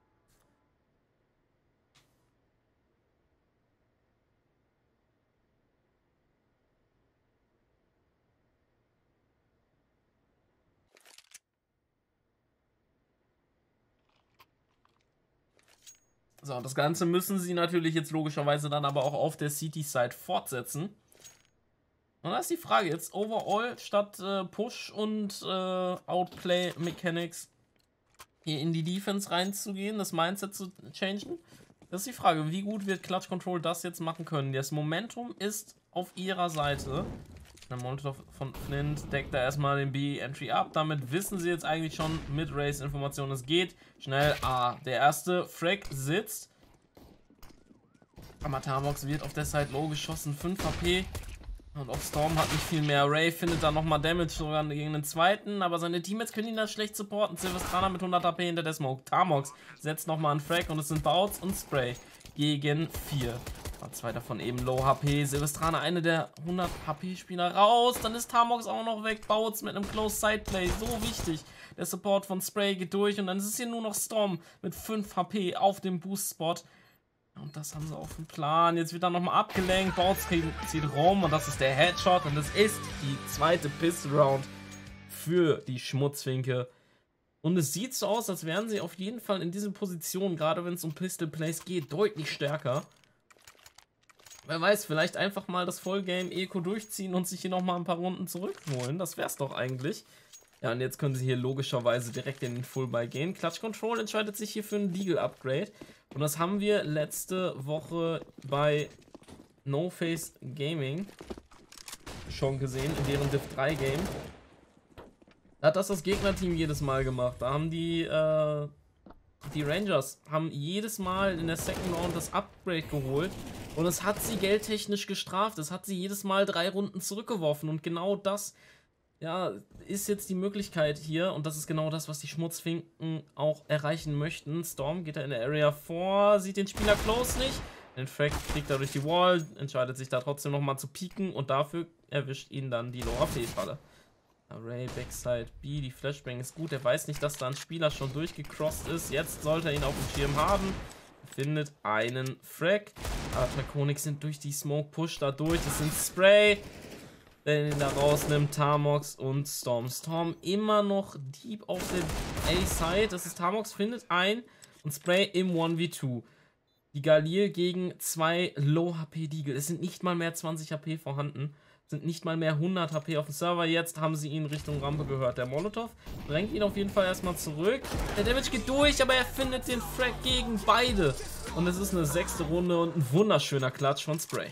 So, das Ganze müssen sie natürlich jetzt logischerweise dann aber auch auf der City-Side fortsetzen. Und da ist die Frage jetzt, overall statt äh, Push und äh, Outplay Mechanics hier in die Defense reinzugehen, das Mindset zu changen. Das ist die Frage, wie gut wird Clutch Control das jetzt machen können. Das Momentum ist auf ihrer Seite. Der Molotov von Flint deckt da erstmal den B-Entry ab. Damit wissen sie jetzt eigentlich schon mit Race-Informationen, es geht schnell. Ah, der erste Frag sitzt. Aber Tamox wird auf der Side low geschossen, fünf H P. Und auch Storm hat nicht viel mehr. Ray findet da nochmal Damage sogar gegen den zweiten, aber seine Teammates können ihn da schlecht supporten. Silvestrana mit hundert H P hinter der Smoke. Tamox setzt nochmal einen Frag und es sind Bouts und Spray gegen vier. Zwei davon eben Low H P. Silvestrana, eine der hundert H P-Spieler raus. Dann ist Tamox auch noch weg. Bouts mit einem Close Sideplay. So wichtig. Der Support von Spray geht durch und dann ist es hier nur noch Storm mit fünf H P auf dem Boost-Spot. Und das haben sie auf dem Plan. Jetzt wird er nochmal abgelenkt. Bouts zieht rum und das ist der Headshot. Und das ist die zweite Pistol-Round für die Schmutzfinke. Und es sieht so aus, als wären sie auf jeden Fall in diesen Positionen, gerade wenn es um Pistol-Plays geht, deutlich stärker. Wer weiß, vielleicht einfach mal das Vollgame-Eco durchziehen und sich hier nochmal ein paar Runden zurückholen. Das wär's doch eigentlich. Ja, und jetzt können sie hier logischerweise direkt in den Full-Buy gehen. Clutch Control entscheidet sich hier für ein Deagle-Upgrade. Und das haben wir letzte Woche bei No Face Gaming schon gesehen, in deren Div drei Game. Da hat das das Gegnerteam jedes Mal gemacht. Da haben die, äh, die Rangers haben jedes Mal in der Second Round das Upgrade geholt. Und es hat sie geldtechnisch gestraft. Es hat sie jedes Mal drei Runden zurückgeworfen. Und genau das, ja, ist jetzt die Möglichkeit hier. Und das ist genau das, was die Schmutzfinken auch erreichen möchten. Storm geht da in der Area vor, sieht den Spieler close nicht. Den Frag kriegt er durch die Wall, entscheidet sich da trotzdem nochmal zu pieken. Und dafür erwischt ihn dann die Low-H P-Falle. Ray, Backside B, die Flashbang ist gut. Er weiß nicht, dass da ein Spieler schon durchgecrossed ist. Jetzt sollte er ihn auf dem Schirm haben. Findet einen Frag. Aber Draconix sind durch die Smoke Push da durch. Das sind Spray, der ihn da rausnimmt. Tamox und Storm. Storm immer noch deep auf der A-Side. Das ist Tamox, findet ein und Spray im eins gegen zwei. Die Galil gegen zwei Low-H P-Deagle. Es sind nicht mal mehr zwanzig H P vorhanden. Sind nicht mal mehr hundert H P auf dem Server. Jetzt haben sie ihn Richtung Rampe gehört. Der Molotov drängt ihn auf jeden Fall erstmal zurück. Der Damage geht durch, aber er findet den Frag gegen beide. Und es ist eine sechste Runde und ein wunderschöner Klatsch von Spray.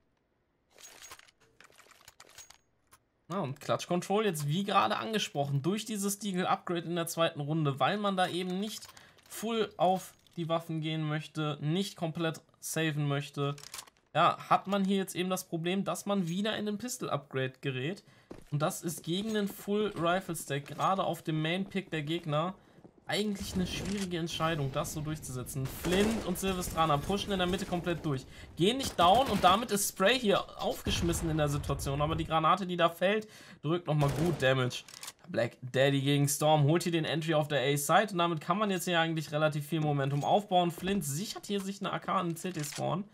Ja, und Clutch Control jetzt wie gerade angesprochen durch dieses Deagle Upgrade in der zweiten Runde, weil man da eben nicht full auf die Waffen gehen möchte, nicht komplett saven möchte. Ja, hat man hier jetzt eben das Problem, dass man wieder in den Pistol-Upgrade gerät. Und das ist gegen den Full-Rifle-Stack, gerade auf dem Main-Pick der Gegner, eigentlich eine schwierige Entscheidung, das so durchzusetzen. Flint und Silvestrana pushen in der Mitte komplett durch. Gehen nicht down und damit ist Spray hier aufgeschmissen in der Situation. Aber die Granate, die da fällt, drückt nochmal gut Damage. Black Daddy gegen Storm holt hier den Entry auf der A-Side. Und damit kann man jetzt hier eigentlich relativ viel Momentum aufbauen. Flint sichert hier sich eine A K in C T-Spawn.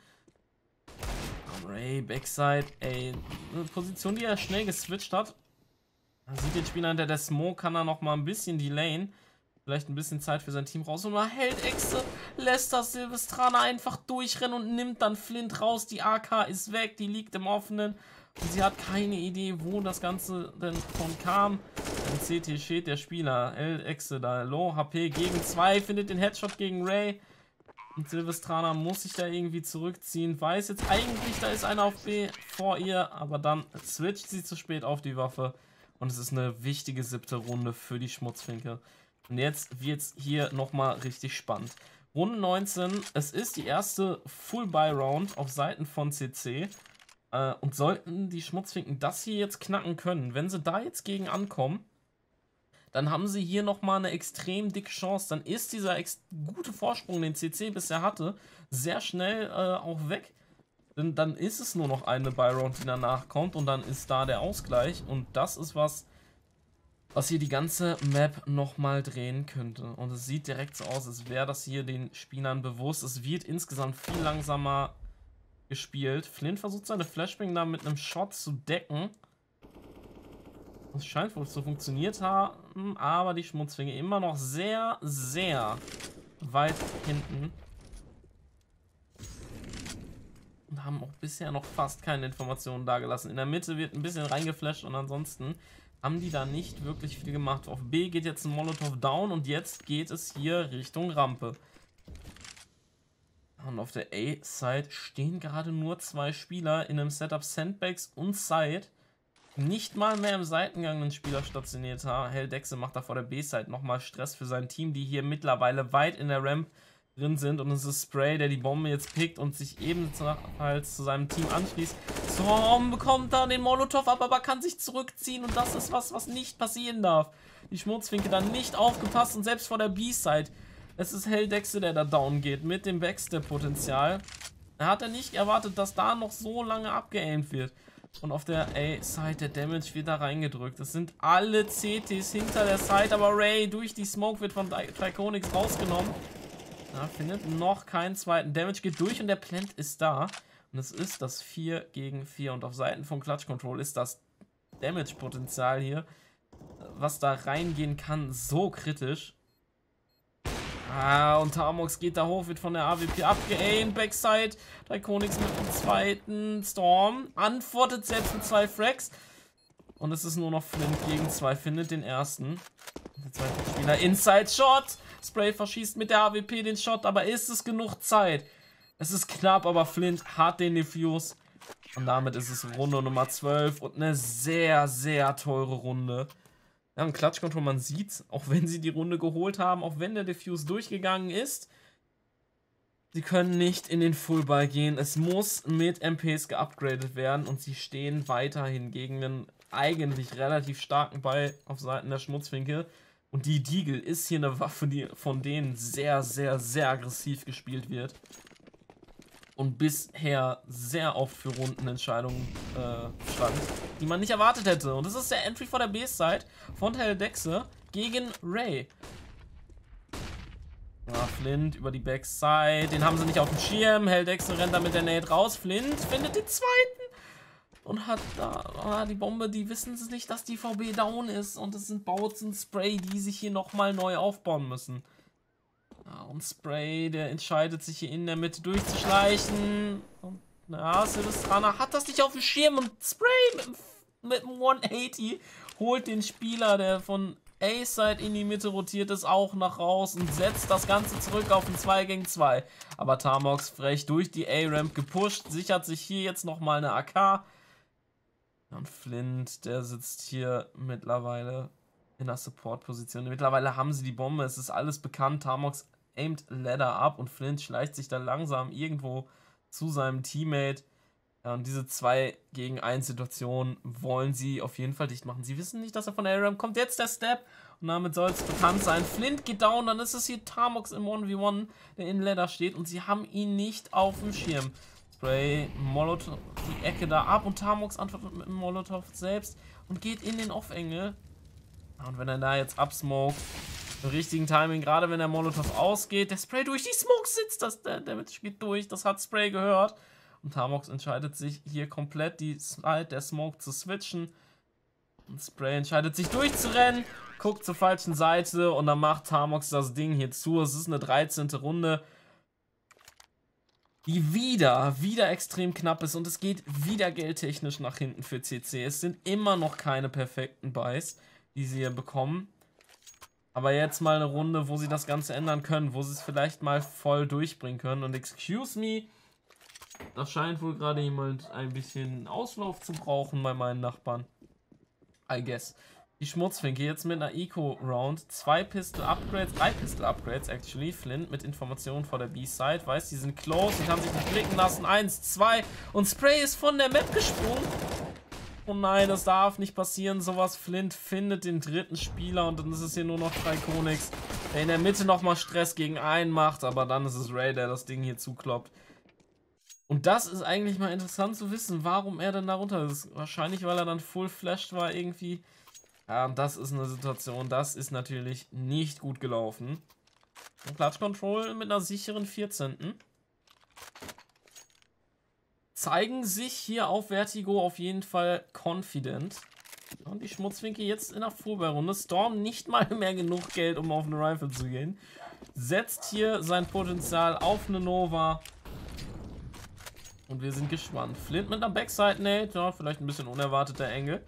Ray, Backside, ey, eine Position, die er schnell geswitcht hat. Man sieht den Spieler hinter der Smoke, kann er noch mal ein bisschen delayen. Vielleicht ein bisschen Zeit für sein Team raus. Und man hält Echse, lässt das Silvestrana einfach durchrennen und nimmt dann Flint raus. Die A K ist weg, die liegt im Offenen. Und sie hat keine Idee, wo das Ganze denn von kam. Im C T steht der Spieler, L Echse da, Low H P gegen zwei, findet den Headshot gegen Ray. Und Silvestrana muss sich da irgendwie zurückziehen. Weiß jetzt eigentlich, da ist einer auf B vor ihr. Aber dann switcht sie zu spät auf die Waffe. Und es ist eine wichtige siebte Runde für die Schmutzfinke. Und jetzt wird es hier nochmal richtig spannend. Runde neunzehn. Es ist die erste Full-Buy-Round auf Seiten von C C. Äh, und sollten die Schmutzfinken das hier jetzt knacken können, wenn sie da jetzt gegen ankommen, dann haben sie hier nochmal eine extrem dicke Chance. Dann ist dieser ex gute Vorsprung, den C C bisher hatte, sehr schnell äh, auch weg. Denn dann ist es nur noch eine Buy-Round, die danach kommt. Und dann ist da der Ausgleich. Und das ist was, was hier die ganze Map nochmal drehen könnte. Und es sieht direkt so aus, als wäre das hier den Spielern bewusst. Es wird insgesamt viel langsamer gespielt. Flint versucht seine Flashbang da mit einem Shot zu decken. Das scheint wohl zu funktioniert haben, aber die Schmutzfinke immer noch sehr, sehr weit hinten. Und haben auch bisher noch fast keine Informationen dagelassen. In der Mitte wird ein bisschen reingeflasht und ansonsten haben die da nicht wirklich viel gemacht. Auf B geht jetzt ein Molotov down und jetzt geht es hier Richtung Rampe. Und auf der A-Side stehen gerade nur zwei Spieler in einem Setup Sandbags und Side. Nicht mal mehr im Seitengang einen Spieler stationiert. Helldexe macht da vor der B-Side nochmal Stress für sein Team, die hier mittlerweile weit in der Ramp drin sind. Und es ist Spray, der die Bombe jetzt pickt und sich ebenfalls zu seinem Team anschließt. Storm bekommt da den Molotov ab, aber kann sich zurückziehen. Und das ist was, was nicht passieren darf. Die Schmutzfinke dann nicht aufgepasst und selbst vor der B-Side. Es ist Helldechse, der da down geht mit dem Backstep-Potenzial. Er hat er nicht erwartet, dass da noch so lange abgeaimt wird. Und auf der A-Side, der Damage wird da reingedrückt. Es sind alle C Ts hinter der Side, aber Ray durch die Smoke wird von Triconix rausgenommen. Ja, findet noch keinen zweiten Damage, geht durch und der Plant ist da. Und es ist das vier gegen vier. Und auf Seiten von Clutch Control ist das Damage-Potenzial hier, was da reingehen kann, so kritisch. Ah, und Tarmox geht da hoch, wird von der A W P abgeaimt. Backside, Triconix mit dem zweiten. Storm antwortet selbst mit zwei Frags. Und es ist nur noch Flint gegen zwei, findet den ersten. Der zweite Spieler, Inside Shot. Spray verschießt mit der A W P den Shot, aber ist es genug Zeit? Es ist knapp, aber Flint hat den Defuse. Und damit ist es Runde Nummer zwölf und eine sehr, sehr teure Runde. Ja, im Clutch Control, man sieht, auch wenn sie die Runde geholt haben, auch wenn der Defuse durchgegangen ist, sie können nicht in den Fullball gehen. Es muss mit M Ps geupgradet werden und sie stehen weiterhin gegen einen eigentlich relativ starken Ball auf Seiten der Schmutzfinke. Und die Deagle ist hier eine Waffe, die von denen sehr, sehr, sehr aggressiv gespielt wird. Und bisher sehr oft für Rundenentscheidungen äh, stand, die man nicht erwartet hätte. Und das ist der Entry vor der B-Side von Helldechse gegen Ray. Ja, Flint über die Backside, den haben sie nicht auf dem Schirm. Helldechse rennt da mit der Nade raus. Flint findet den zweiten und hat da ah, die Bombe, die wissen es nicht, dass die V B down ist. Und es sind Bouts und Spray, die sich hier nochmal neu aufbauen müssen. Ja, und Spray, der entscheidet sich hier in der Mitte durchzuschleichen. Und ja, Silvestrana hat das nicht auf dem Schirm und Spray mit, mit dem hundertachtzig holt den Spieler, der von A-Side in die Mitte rotiert ist, auch nach raus und setzt das Ganze zurück auf ein zwei gegen zwei. Aber Tarmox frech durch die A-Ramp gepusht, sichert sich hier jetzt nochmal eine A K. Und Flint, der sitzt hier mittlerweile in der Support-Position. Mittlerweile haben sie die Bombe, es ist alles bekannt. Tarmox aimt Ladder ab und Flint schleicht sich da langsam irgendwo zu seinem Teammate. Ja, und diese zwei gegen eins Situation wollen sie auf jeden Fall dicht machen. Sie wissen nicht, dass er von der A-Ramp kommt. Jetzt der Step und damit soll es bekannt sein. Flint geht down, dann ist es hier Tarmox im eins gegen eins, der in Ladder steht und sie haben ihn nicht auf dem Schirm. Spray, Molotov, die Ecke da ab und Tarmox antwortet mit dem Molotov selbst und geht in den Off-Engel. Und wenn er da jetzt absmoked, im richtigen Timing, gerade wenn der Molotov ausgeht, der Spray durch die Smoke sitzt, das, der Damage geht durch, das hat Spray gehört. Und Tarmox entscheidet sich hier komplett die Slide der Smoke zu switchen. Und Spray entscheidet sich durchzurennen, guckt zur falschen Seite und dann macht Tarmox das Ding hier zu. Es ist eine dreizehnte Runde, die wieder, wieder extrem knapp ist und es geht wieder geldtechnisch nach hinten für C C. Es sind immer noch keine perfekten Buys, die sie hier bekommen. Aber jetzt mal eine Runde, wo sie das Ganze ändern können, wo sie es vielleicht mal voll durchbringen können. Und excuse me, da scheint wohl gerade jemand ein bisschen Auslauf zu brauchen bei meinen Nachbarn. I guess. Die Schmutzfinke jetzt mit einer Eco-Round. Zwei Pistol-Upgrades, drei Pistol-Upgrades actually. Flint mit Informationen vor der B-Side. Weiß, die sind close und kann sich nicht blicken lassen. Eins, zwei und Spray ist von der Map gesprungen. Oh nein, das darf nicht passieren, sowas. Flint findet den dritten Spieler und dann ist es hier nur noch Triconix, der in der Mitte nochmal Stress gegen einen macht, aber dann ist es Ray, der das Ding hier zukloppt. Und das ist eigentlich mal interessant zu wissen, warum er denn da runter ist. Wahrscheinlich, weil er dann full flashed war irgendwie. Ja, und das ist eine Situation, das ist natürlich nicht gut gelaufen. Und Clutch Control mit einer sicheren vierzehnten zeigen sich hier auf Vertigo auf jeden Fall confident. Und die Schmutzwinkel jetzt in der Fullball-Runde. Storm nicht mal mehr genug Geld, um auf eine Rifle zu gehen. Setzt hier sein Potenzial auf eine Nova. Und wir sind gespannt. Flint mit einer Backside-Nade. Ja, vielleicht ein bisschen unerwarteter Engel.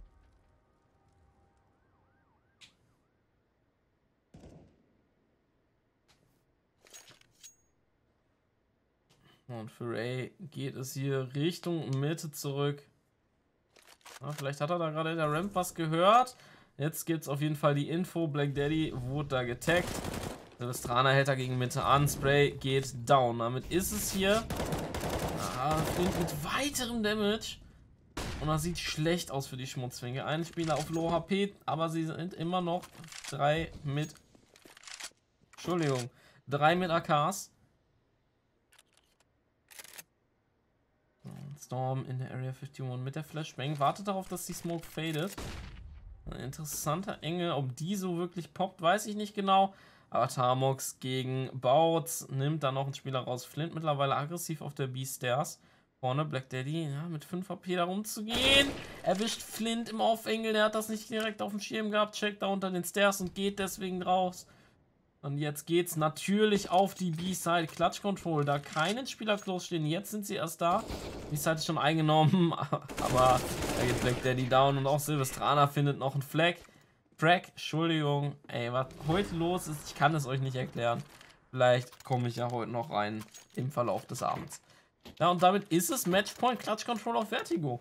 Und für Ray geht es hier Richtung Mitte zurück. Ja, vielleicht hat er da gerade in der Ramp was gehört. Jetzt gibt es auf jeden Fall die Info. Black Daddy wurde da getaggt. Silvestrana hält dagegen Mitte an. Spray geht down. Damit ist es hier. Ah, Flint mit weiterem Damage. Und das sieht schlecht aus für die Schmutzfinke. Ein Spieler auf Low H P, aber sie sind immer noch drei mit. Entschuldigung. Drei mit A Ks. Storm in der Area einundfünfzig mit der Flashbang. Wartet darauf, dass die Smoke fadet. Ein interessanter Engel. Ob die so wirklich poppt, weiß ich nicht genau. Aber Tarmox gegen Bautz nimmt dann noch einen Spieler raus. Flint mittlerweile aggressiv auf der B-Stairs. Vorne Black Daddy, ja, mit fünf H P da rumzugehen. Erwischt Flint im Aufengel. Der hat das nicht direkt auf dem Schirm gehabt. Checkt da unter den Stairs und geht deswegen raus. Und jetzt geht's natürlich auf die B-Side. Clutch Control, da keinen Spieler close stehen. Jetzt sind sie erst da. B-Side ist schon eingenommen. Aber da geht Black Daddy down. Und auch Silvestrana findet noch einen Flag. Frag, Entschuldigung. Ey, was heute los ist, ich kann es euch nicht erklären. Vielleicht komme ich ja heute noch rein im Verlauf des Abends. Ja, und damit ist es Matchpoint Clutch Control auf Vertigo.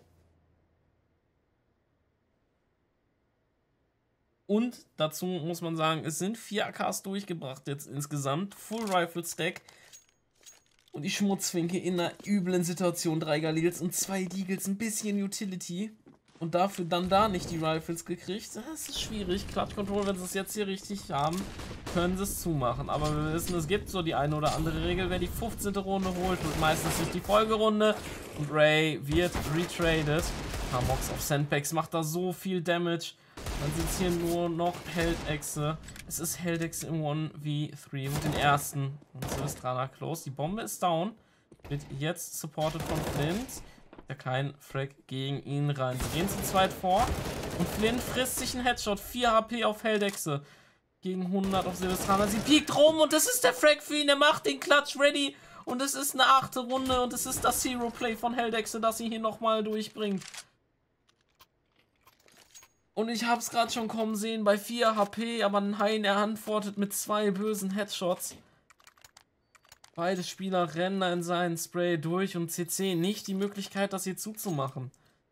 Und dazu muss man sagen, es sind vier A Ks durchgebracht jetzt insgesamt. Full Rifle Stack. Und die Schmutzfinke in einer üblen Situation. Drei Galils und zwei Deagles. Ein bisschen Utility. Und dafür dann da nicht die Rifles gekriegt. Das ist schwierig. Clutch Control, wenn sie es jetzt hier richtig haben, können sie es zumachen. Aber wir wissen, es gibt so die eine oder andere Regel. Wer die fünfzehnte Runde holt, wird meistens nicht die Folgerunde. Und Ray wird retradet. Tarmox auf Sandbags macht da so viel Damage. Dann sind es hier nur noch Heldechse. Es ist Heldechse im eins gegen drei mit den ersten. Und Silvestrana close. Die Bombe ist down. Wird jetzt supported von Flint. Ja, kein Frag gegen ihn rein. Sie gehen zu zweit vor. Und Flint frisst sich einen Headshot. vier H P auf Heldechse. Gegen hundert auf Silvestrana. Sie piekt rum und das ist der Frag für ihn. Er macht den Clutch ready. Und es ist eine achte Runde. Und es ist das Hero Play von Heldechse, das sie hier nochmal durchbringt. Und ich habe es gerade schon kommen sehen bei vier H P, aber Nein, er antwortet mit zwei bösen Headshots. Beide Spieler rennen da in seinen Spray durch und C C nicht die Möglichkeit, das hier zuzumachen.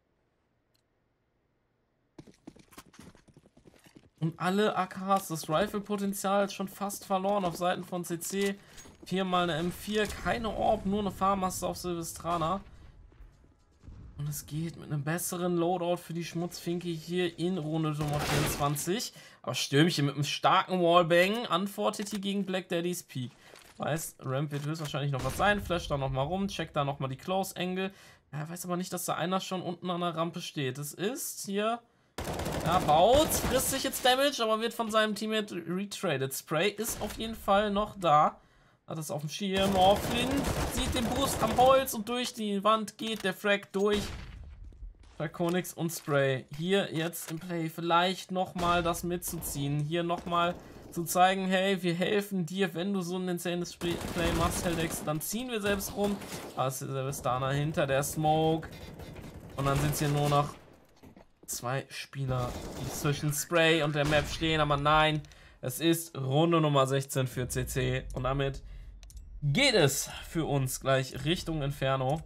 Und alle A Ks, das Rifle-Potenzial ist schon fast verloren auf Seiten von C C. Viermal eine M vier, keine Orb, nur eine Farmasse auf Silvestrana. Und es geht mit einem besseren Loadout für die Schmutzfinke hier in Runde Nummer vierundzwanzig. Aber Stürmchen mit einem starken Wallbang antwortet hier gegen Black Daddy's Peak. Weiß, Ramp wird höchstwahrscheinlich noch was sein. Flash da nochmal rum, checkt da nochmal die Close Angle. Er weiß aber nicht, dass da einer schon unten an der Rampe steht. Es ist hier... Ja, Bautz frisst sich jetzt Damage, aber wird von seinem Teammate retradet. Spray ist auf jeden Fall noch da. Hat es auf dem Schirm. Oh, Flint sieht den Boost am Holz und durch die Wand geht der Frag durch. Draconix und Spray. Hier jetzt im Play vielleicht nochmal das mitzuziehen. Hier nochmal zu zeigen, hey, wir helfen dir, wenn du so ein insanes Play machst, Heldex. Dann ziehen wir selbst rum. Da ist der Silvestrana hinter der Smoke. Und dann sind es hier nur noch zwei Spieler, die zwischen Spray und der Map stehen. Aber nein, es ist Runde Nummer sechzehn für C C. Und damit geht es für uns gleich Richtung Inferno.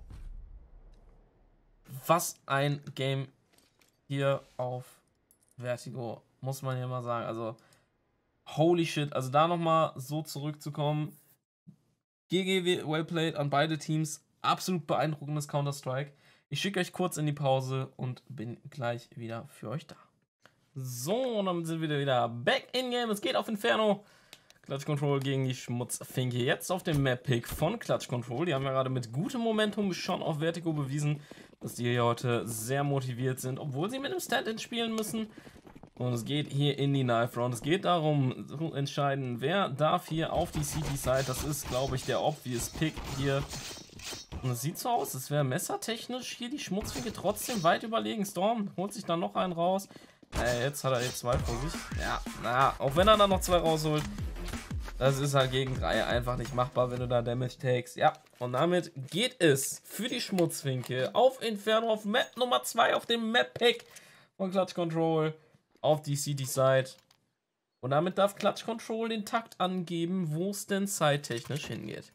Was ein Game hier auf Vertigo, muss man hier mal sagen. Also, holy shit. Also da nochmal so zurückzukommen. G G well played an beide Teams. Absolut beeindruckendes Counter-Strike. Ich schicke euch kurz in die Pause und bin gleich wieder für euch da. So, und dann sind wir wieder back in Game. Es geht auf Inferno. Clutch Control gegen die Schmutzfinke. Jetzt auf dem Map-Pick von Clutch Control. Die haben ja gerade mit gutem Momentum schon auf Vertigo bewiesen, dass die hier heute sehr motiviert sind, obwohl sie mit dem Stand-In spielen müssen. Und es geht hier in die Knife Round. Es geht darum zu entscheiden, wer darf hier auf die C T-Side. Das ist, glaube ich, der obvious Pick hier. Und es sieht so aus, als wäre messertechnisch hier die Schmutzfinke trotzdem weit überlegen. Storm holt sich dann noch einen raus. Äh, jetzt hat er jetzt zwei vor sich. Ja, na, auch wenn er dann noch zwei rausholt. Das ist halt gegen drei einfach nicht machbar, wenn du da Damage takes. Ja, und damit geht es für die Schmutzfinke auf Inferno, auf Map Nummer zwei, auf dem Map-Pick von Clutch Control auf die C T-Side. Und damit darf Clutch Control den Takt angeben, wo es denn zeittechnisch hingeht.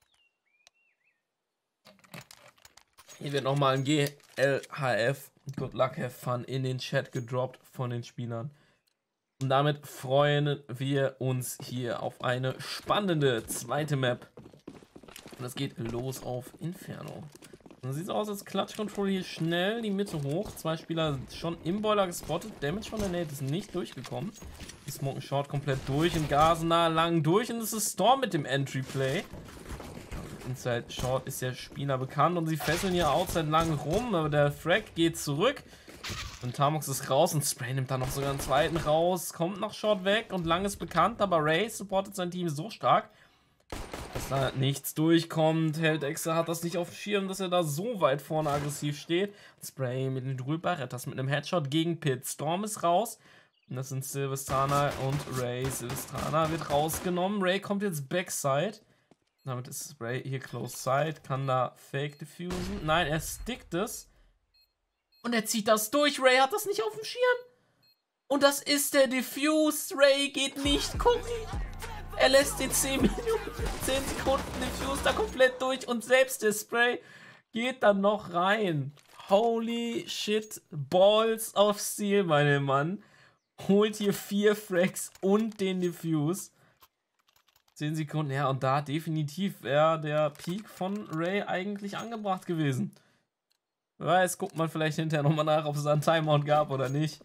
Hier wird nochmal ein G L H F, Good Luck, Have Fun, in den Chat gedroppt von den Spielern. Und damit freuen wir uns hier auf eine spannende zweite Map. Und es geht los auf Inferno. Dann sieht es aus, als Clutch Control hier schnell die Mitte hoch. Zwei Spieler schon im Boiler gespottet. Damage von der Nate ist nicht durchgekommen. Die smoken Short komplett durch und gasen nah lang durch. Und es ist Storm mit dem Entry Play. Inside Short ist der Spieler bekannt und sie fesseln hier outside lang rum. Aber der Frag geht zurück. Und Tamox ist raus und Spray nimmt dann noch sogar einen zweiten raus. Kommt nach Short weg und lang ist bekannt. Aber Ray supportet sein Team so stark, dass da nichts durchkommt. Heldexe hat das nicht auf dem Schirm, dass er da so weit vorne aggressiv steht. Spray mit dem drüber, rettet das mit einem Headshot gegen Pit. Storm ist raus. Und das sind Silvestrana und Ray. Silvestrana wird rausgenommen. Ray kommt jetzt Backside. Damit ist Spray hier Close Side. Kann da Fake diffusen. Nein, er stickt es. Und er zieht das durch. Ray hat das nicht auf dem Schirm. Und das ist der Diffuse. Ray geht nicht gucken. Er lässt den zehn Minuten, zehn Sekunden Diffuse da komplett durch und selbst der Spray geht dann noch rein. Holy shit, Balls of Steel, meine Mann. Holt hier vier Frags und den Diffuse. zehn Sekunden, ja, und da definitiv wäre der Peak von Ray eigentlich angebracht gewesen. Wer weiß, guckt man vielleicht hinterher nochmal nach, ob es da einen Timeout gab oder nicht.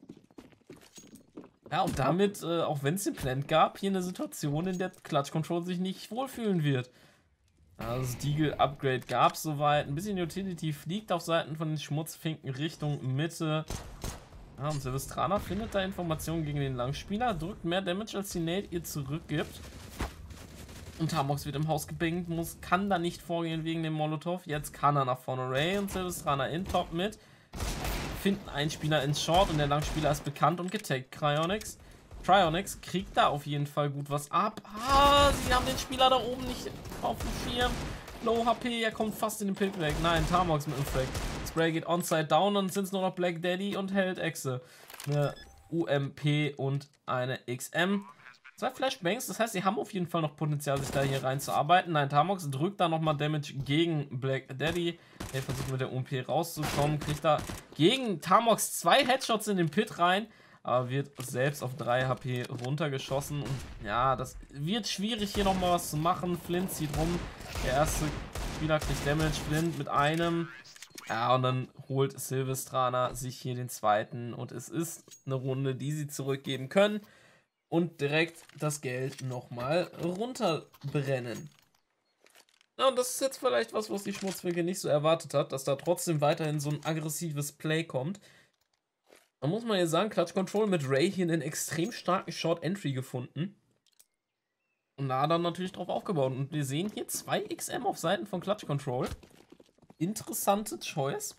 Ja, und damit, äh, auch wenn es den Plant gab, hier eine Situation, in der Clutch Control sich nicht wohlfühlen wird. Also das Deagle Upgrade gab es soweit. Ein bisschen Utility fliegt auf Seiten von den Schmutzfinken Richtung Mitte. Ja, und Silvestrana findet da Informationen gegen den Langspieler, drückt mehr Damage, als die Nate ihr zurückgibt. Und Tamox wird im Haus gebankt, muss, kann da nicht vorgehen wegen dem Molotov. Jetzt kann er nach vorne. Ray und Silvestrana in Top mit. Finden einen Spieler ins Short und der Langspieler ist bekannt und getaggt. Cryonix. Cryonix kriegt da auf jeden Fall gut was ab. Ah, sie haben den Spieler da oben nicht auf dem Schirm. Low H P, er kommt fast in den Pick weg. Nein, Tamox mit dem Frag. Spray geht onside down und sind es nur noch Black Daddy und Heldexe. Eine U M P und eine X M. Zwei Flashbangs, das heißt, sie haben auf jeden Fall noch Potenzial, sich da hier reinzuarbeiten. Nein, Tamox drückt da nochmal Damage gegen Black Daddy. Er versucht mit der U M P rauszukommen, kriegt da gegen Tamox zwei Headshots in den Pit rein, aber wird selbst auf drei H P runtergeschossen. Und ja, das wird schwierig, hier nochmal was zu machen. Flint zieht rum, der erste Spieler kriegt Damage, Flint mit einem. Ja, und dann holt Silvestrana sich hier den zweiten und es ist eine Runde, die sie zurückgeben können. Und direkt das Geld nochmal runterbrennen. Ja, und das ist jetzt vielleicht was, was die Schmutzwinkel nicht so erwartet hat, dass da trotzdem weiterhin so ein aggressives Play kommt. Da muss man ja sagen, Clutch Control mit Ray hier einen extrem starken Short Entry gefunden. Und da dann natürlich drauf aufgebaut. Und wir sehen hier zwei X M auf Seiten von Clutch Control. Interessante Choice.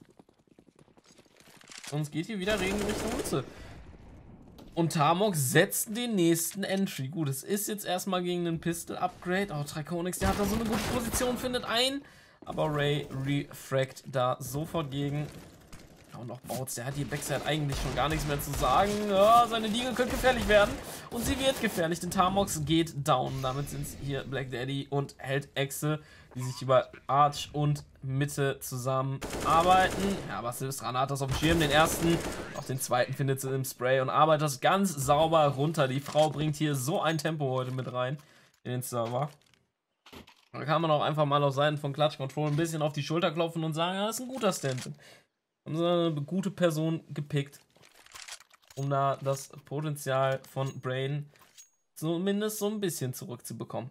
Und es geht hier wieder Regen Richtung Mitte. Und Tamox setzt den nächsten Entry. Gut, es ist jetzt erstmal gegen einen Pistol-Upgrade. Oh, Triconix, der hat da so eine gute Position, findet ein. Aber Ray refragt da sofort gegen. Ja, und auch Bautz, der hat hier Backside eigentlich schon gar nichts mehr zu sagen. Ja, seine Deagle könnte gefährlich werden. Und sie wird gefährlich, denn Tamox geht down. Damit sind es hier Black Daddy und Heldexe, die sich über Arch und Mitte zusammenarbeiten. Ja, aber Silvestrana hat das auf dem Schirm, den ersten. Auch den zweiten findet sie im Spray und arbeitet das ganz sauber runter. Die Frau bringt hier so ein Tempo heute mit rein in den Server. Da kann man auch einfach mal auf Seiten von Clutch Control ein bisschen auf die Schulter klopfen und sagen, ja, das ist ein guter Stand. Haben sie eine gute Person gepickt, um da das Potenzial von Brain zumindest so ein bisschen zurückzubekommen.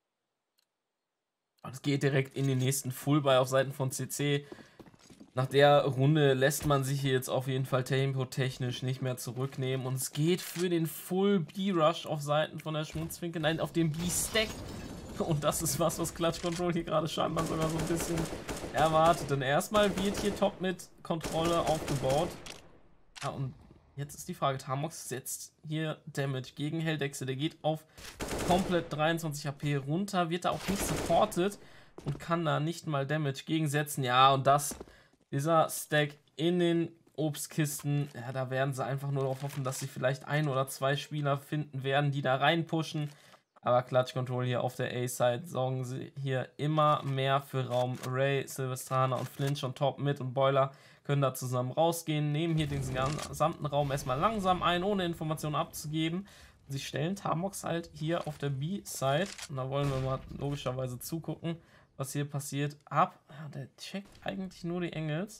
Es geht direkt in den nächsten Fullbuy auf Seiten von C C. Nach der Runde lässt man sich hier jetzt auf jeden Fall tempotechnisch nicht mehr zurücknehmen. Und es geht für den Full B-Rush auf Seiten von der Schmutzfinke. Nein, auf den B-Stack. Und das ist was, was Clutch Control hier gerade scheinbar sogar so ein bisschen erwartet. Denn erstmal wird hier top mit Kontrolle aufgebaut. Ja, und jetzt ist die Frage, Tamox setzt hier Damage gegen Heldexe. Der geht auf komplett dreiundzwanzig H P runter, wird da auch nicht supported und kann da nicht mal Damage gegensetzen. Ja, und das, dieser Stack in den Obstkisten, ja, da werden sie einfach nur darauf hoffen, dass sie vielleicht ein oder zwei Spieler finden werden, die da reinpushen. Aber Clutch Control hier auf der A-Side sorgen sie hier immer mehr für Raum. Ray, Silvestrana und Flinch on top mit und Boiler können da zusammen rausgehen, nehmen hier den gesamten Raum erstmal langsam ein, ohne Informationen abzugeben. Sie stellen Tamox halt hier auf der B-Side und da wollen wir mal logischerweise zugucken, was hier passiert. Ab, ja, der checkt eigentlich nur die Engels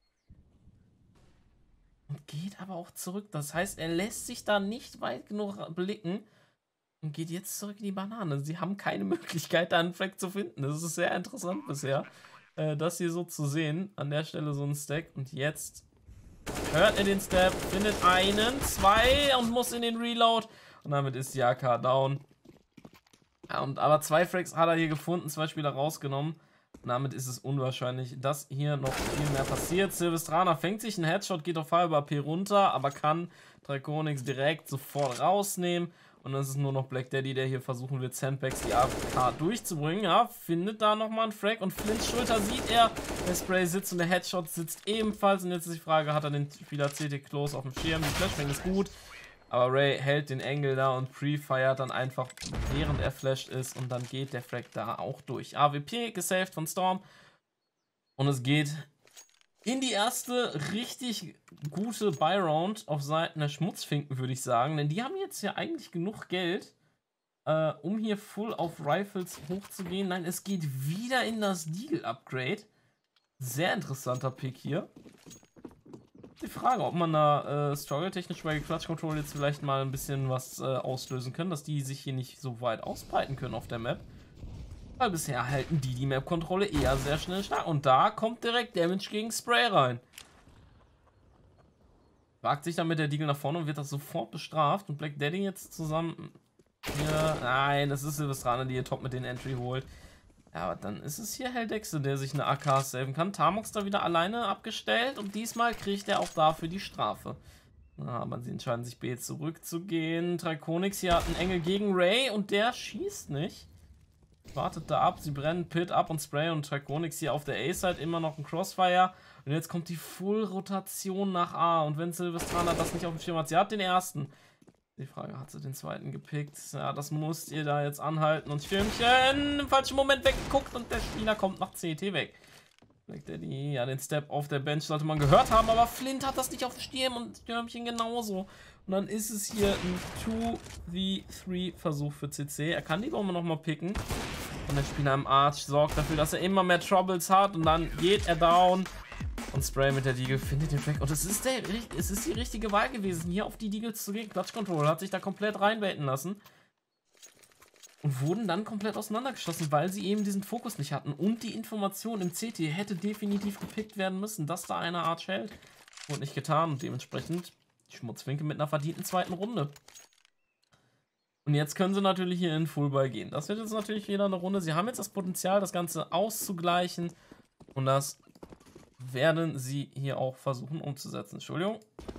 und geht aber auch zurück. Das heißt, er lässt sich da nicht weit genug blicken und geht jetzt zurück in die Banane. Sie haben keine Möglichkeit, da einen Frag zu finden. Das ist sehr interessant bisher, äh, das hier so zu sehen. An der Stelle so ein Stack und jetzt hört er den Step, findet einen, zwei und muss in den Reload. Und damit ist die A K down. Ja, und, aber zwei Frags hat er hier gefunden, zwei Spieler rausgenommen. Und damit ist es unwahrscheinlich, dass hier noch viel mehr passiert. Silvestrana fängt sich einen Headshot, geht auf halber P runter, aber kann Draconix direkt sofort rausnehmen. Und dann ist es nur noch Black Daddy, der hier versuchen wird, Sandbags die A K durchzubringen. Ja, findet da nochmal einen Frag und Flints Schulter sieht er. Der Spray sitzt und der Headshot sitzt ebenfalls. Und jetzt ist die Frage, hat er den Spieler C T Close auf dem Schirm? Die Flashbang ist gut. Aber Ray hält den Engel da und pre-feiert dann einfach, während er flashed ist. Und dann geht der Frag da auch durch. A W P gesaved von Storm. Und es geht in die erste richtig gute Buy-Round auf Seiten der Schmutzfinken, würde ich sagen. Denn die haben jetzt ja eigentlich genug Geld, äh, um hier full auf Rifles hochzugehen. Nein, es geht wieder in das Deagle-Upgrade. Sehr interessanter Pick hier. Die Frage, ob man da äh, struggle-technisch bei Clutch Control jetzt vielleicht mal ein bisschen was äh, auslösen können, dass die sich hier nicht so weit ausbreiten können auf der Map. Weil bisher halten die die Map-Kontrolle eher sehr schnell stark. Und da kommt direkt Damage gegen Spray rein. Wagt sich dann mit der Deagle nach vorne und wird das sofort bestraft. Und Black Daddy jetzt zusammen... Hier, nein, das ist Silvestrana, die hier top mit den Entry holt. Ja, aber dann ist es hier Heldexe, der sich eine A K saven kann. Tamox da wieder alleine abgestellt und diesmal kriegt er auch dafür die Strafe. Ja, aber sie entscheiden sich B zurückzugehen. Draconix hier hat einen Engel gegen Ray und der schießt nicht. Wartet da ab, sie brennen Pit ab und Spray und Draconix hier auf der A-Side immer noch ein Crossfire. Und jetzt kommt die Full-Rotation nach A. Und wenn Silvestrana das nicht auf dem Schirm hat, sie hat den ersten. Die Frage, hat sie den zweiten gepickt? Ja, das musst ihr da jetzt anhalten und Stürmchen im falschen Moment weggeguckt und der Spieler kommt nach C T weg. Black Daddy, ja, den Step auf der Bench sollte man gehört haben, aber Flint hat das nicht auf dem Stirn und Stürmchen genauso. Und dann ist es hier ein zwei gegen drei Versuch für C C. Er kann die Bombe nochmal picken. Und der Spieler im Arch sorgt dafür, dass er immer mehr Troubles hat und dann geht er down. Und Spray mit der Deagle findet den Track. Und es ist, der, es ist die richtige Wahl gewesen, hier auf die Deagles zu gehen. Clutch Control hat sich da komplett reinbaiten lassen. Und wurden dann komplett auseinandergeschossen, weil sie eben diesen Fokus nicht hatten. Und die Information im C T hätte definitiv gepickt werden müssen, dass da eine Art hält. Wurde nicht getan und dementsprechend die Schmutzwinke mit einer verdienten zweiten Runde. Und jetzt können sie natürlich hier in Fullball gehen. Das wird jetzt natürlich wieder eine Runde. Sie haben jetzt das Potenzial, das Ganze auszugleichen. Und das werden sie hier auch versuchen umzusetzen. Entschuldigung.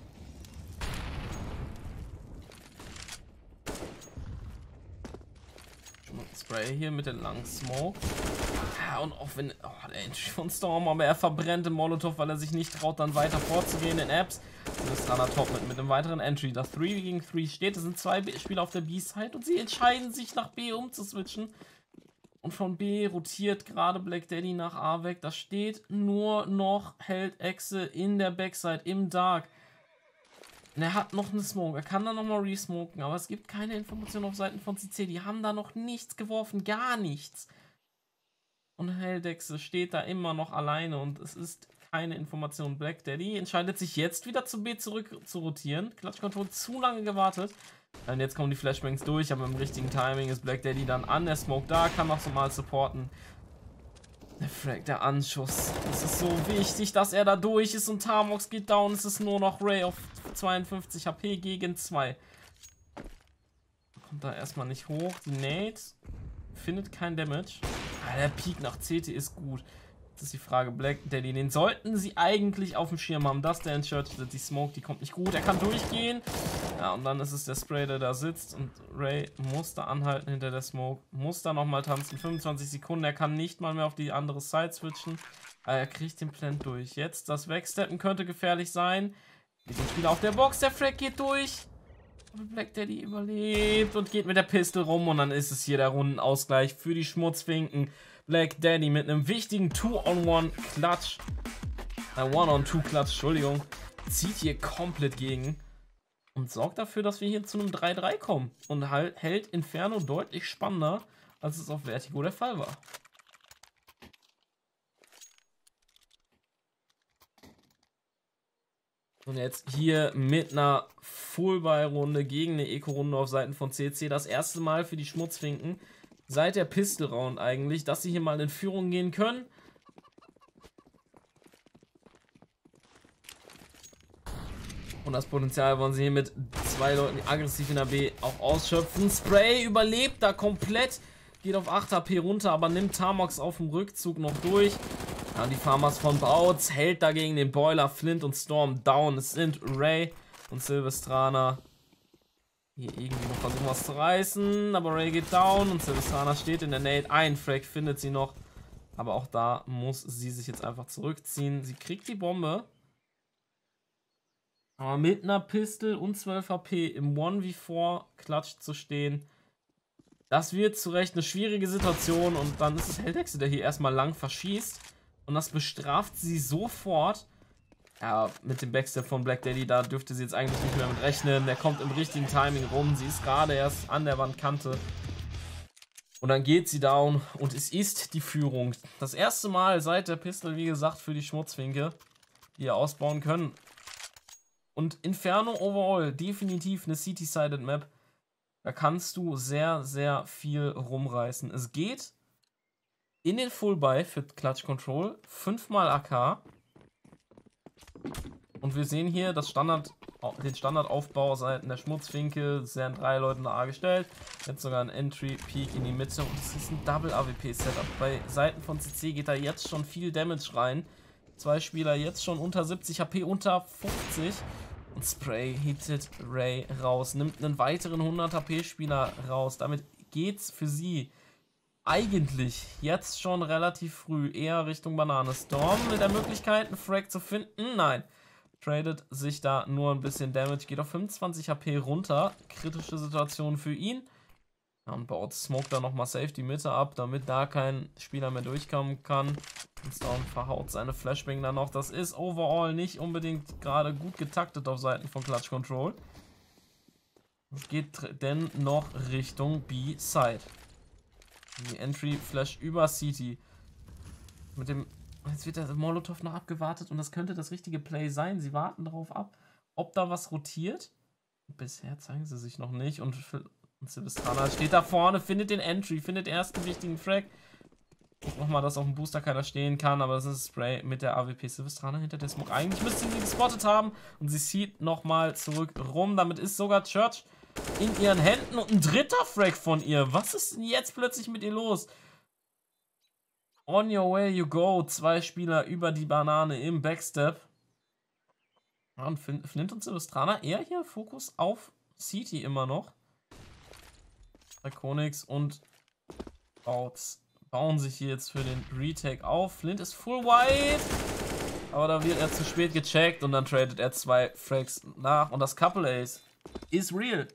Spray hier mit dem langen Smoke. Ja, und auch wenn... Oh, der Entry von Storm, aber er verbrennt den Molotov, weil er sich nicht traut, dann weiter vorzugehen in Apps. Das ist Runner top mit, mit einem weiteren Entry. Das drei gegen drei steht. Es sind zwei Spieler auf der B-Side und sie entscheiden sich nach B umzuswitchen. Und von B rotiert gerade Black Daddy nach A weg. Da steht nur noch Heldexe in der Backside, im Dark. Und er hat noch eine Smoke. Er kann da nochmal resmoken. Aber es gibt keine Informationen auf Seiten von C C. Die haben da noch nichts geworfen. Gar nichts. Und Heldexe steht da immer noch alleine. Und es ist keine Information. Black Daddy entscheidet sich jetzt wieder zu B zurück zu rotieren. Clutch Control zu lange gewartet. Und jetzt kommen die Flashbangs durch, aber im richtigen Timing ist Black Daddy dann an der Smoke da, kann noch so mal supporten. Der Frag, der Anschuss. Es ist so wichtig, dass er da durch ist und Tamox geht down. Es ist nur noch Ray auf zweiundfünfzig H P gegen zwei. Kommt da erstmal nicht hoch. Die Nate findet kein Damage. Ah, der Peak nach C T ist gut. Das ist die Frage, Black Daddy, den sollten sie eigentlich auf dem Schirm haben. Das der in Church, die Smoke, die kommt nicht gut. Er kann durchgehen. Ja, und dann ist es der Spray, der da sitzt. Und Ray muss da anhalten hinter der Smoke. Muss da nochmal tanzen. fünfundzwanzig Sekunden. Er kann nicht mal mehr auf die andere Side switchen. Aber er kriegt den Plant durch. Jetzt das Wegsteppen könnte gefährlich sein. Mit dem Spieler auf der Box. Der Frag geht durch. Black Daddy überlebt und geht mit der Pistol rum und dann ist es hier der Rundenausgleich für die Schmutzfinken. Black Daddy mit einem wichtigen two on one Klatsch. Ein one on two Klatsch, Entschuldigung. Zieht hier komplett gegen und sorgt dafür, dass wir hier zu einem drei drei kommen. Und halt, hält Inferno deutlich spannender, als es auf Vertigo der Fall war. Und jetzt hier mit einer Fullbuy-Runde gegen eine Eco-Runde auf Seiten von C C. Das erste Mal für die Schmutzfinken seit der Pistol-Round eigentlich, dass sie hier mal in Führung gehen können. Und das Potenzial wollen sie hier mit zwei Leuten aggressiv in der B auch ausschöpfen. Spray überlebt da komplett. Geht auf acht H P runter, aber nimmt Tamox auf dem Rückzug noch durch. Ja, die Farmers von Bautz hält dagegen den Boiler, Flint und Storm down. Es sind Ray und Silvestrana. Hier irgendwie noch versuchen was zu reißen, aber Ray geht down und Silvestrana steht in der Nade. Ein Frag findet sie noch, aber auch da muss sie sich jetzt einfach zurückziehen. Sie kriegt die Bombe. Aber mit einer Pistol und zwölf H P im one v four Klatsch zu stehen, das wird zu Recht eine schwierige Situation. Und dann ist es Heldexe, der hier erstmal lang verschießt. Und das bestraft sie sofort. Ja, mit dem Backstep von Black Daddy, da dürfte sie jetzt eigentlich nicht mehr mit rechnen. Der kommt im richtigen Timing rum. Sie ist gerade erst an der Wandkante. Und dann geht sie down und es ist die Führung. Das erste Mal seit der Pistol, wie gesagt, für die Schmutzfinke, die ihr ausbauen können. Und Inferno overall, definitiv eine City-Sided Map. Da kannst du sehr, sehr viel rumreißen. Es geht in den Full-Buy für Clutch Control, fünfmal A K. Und wir sehen hier das Standard, den Standardaufbau seitens der Schmutzfinke. Es werden drei Leute in A gestellt. Jetzt sogar ein Entry-Peak in die Mitte. Und es ist ein Double-A W P-Setup. Bei Seiten von C C geht da jetzt schon viel Damage rein. Zwei Spieler jetzt schon unter siebzig H P, unter fünfzig. Und Spray hittet Ray raus. Nimmt einen weiteren hundert H P-Spieler raus. Damit geht's für sie eigentlich jetzt schon relativ früh eher Richtung Banane. Storm mit der Möglichkeit, einen Frag zu finden. Nein. Tradet sich da nur ein bisschen Damage. Geht auf fünfundzwanzig H P runter. Kritische Situation für ihn. Ja, und baut Smoke da nochmal safe die Mitte ab, damit da kein Spieler mehr durchkommen kann. Und Storm verhaut seine Flashbang dann noch. Das ist overall nicht unbedingt gerade gut getaktet auf Seiten von Clutch Control. Es geht denn noch Richtung B-Side. Die Entry-Flash über City. Mit dem. Jetzt wird der Molotov noch abgewartet und das könnte das richtige Play sein. Sie warten darauf ab, ob da was rotiert. Bisher zeigen sie sich noch nicht. Und, und Silvestrana steht da vorne, findet den Entry, findet erst einen wichtigen Frag. Nochmal, dass auf dem Booster keiner stehen kann, aber das ist Spray mit der A W P. Silvestrana hinter der Smoke. Eigentlich müsste sie gespottet haben und sie zieht nochmal zurück rum. Damit ist sogar Church in ihren Händen und ein dritter Frag von ihr. Was ist denn jetzt plötzlich mit ihr los? On your way you go. Zwei Spieler über die Banane im Backstep. Ja, und Flint und Silvestrana eher hier Fokus auf City immer noch. Draconix und Bautz bauen sich hier jetzt für den Retake auf. Flint ist full white. Aber da wird er zu spät gecheckt und dann tradet er zwei Frags nach. Und das Couple Ace ist real.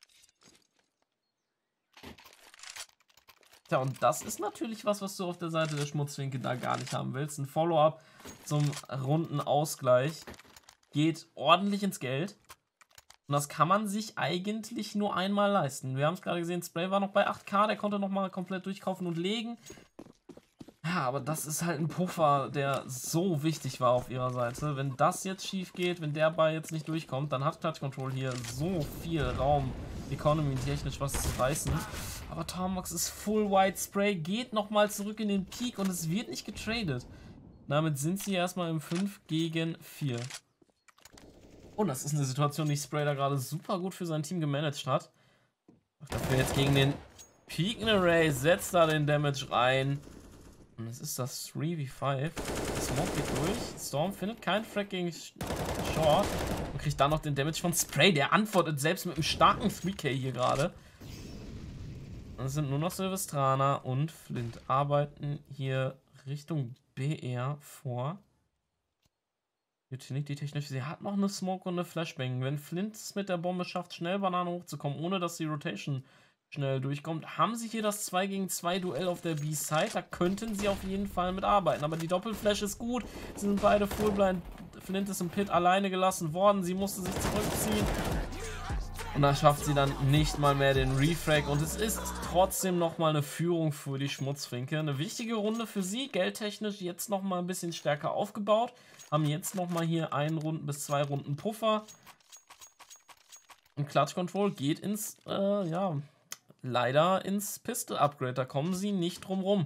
Tja, und das ist natürlich was, was du auf der Seite der Schmutzfinke da gar nicht haben willst. Ein Follow-up zum runden Ausgleich geht ordentlich ins Geld. Und das kann man sich eigentlich nur einmal leisten. Wir haben es gerade gesehen, Spray war noch bei acht K, der konnte nochmal komplett durchkaufen und legen. Ja, aber das ist halt ein Puffer, der so wichtig war auf ihrer Seite. Wenn das jetzt schief geht, wenn der Ball jetzt nicht durchkommt, dann hat Clutch Control hier so viel Raum, Economy technisch was zu reißen. Aber Tamox ist full white. Spray geht nochmal zurück in den Peak und es wird nicht getradet. Damit sind sie erstmal im fünf gegen vier. Und das ist eine Situation, die Spray da gerade super gut für sein Team gemanagt hat. Dafür jetzt gegen den Peak Array, setzt da den Damage rein. Und es ist das drei gegen fünf. Smoke geht durch. Storm findet keinen Frag gegen Short. Und kriegt dann noch den Damage von Spray. Der antwortet selbst mit einem starken drei K hier gerade. Und es sind nur noch Silvestrana und Flint. Arbeiten hier Richtung B R vor. Utility-technisch, sie hat noch eine Smoke und eine Flashbang. Wenn Flint es mit der Bombe schafft, schnell Banane hochzukommen, ohne dass die Rotation schnell durchkommt, haben sie hier das zwei gegen zwei Duell auf der B-Side. Da könnten sie auf jeden Fall mitarbeiten. Aber die Doppelflash ist gut. Sie sind beide fullblind. Flint ist im Pit alleine gelassen worden. Sie musste sich zurückziehen. Und da schafft sie dann nicht mal mehr den Refrag. Und es ist trotzdem nochmal eine Führung für die Schmutzfinke. Eine wichtige Runde für sie. Geldtechnisch jetzt nochmal ein bisschen stärker aufgebaut. Haben jetzt nochmal hier einen Runden bis zwei Runden Puffer. Und Clutch Control geht ins, äh, ja, leider ins Pistol Upgrade. Da kommen sie nicht drum rum.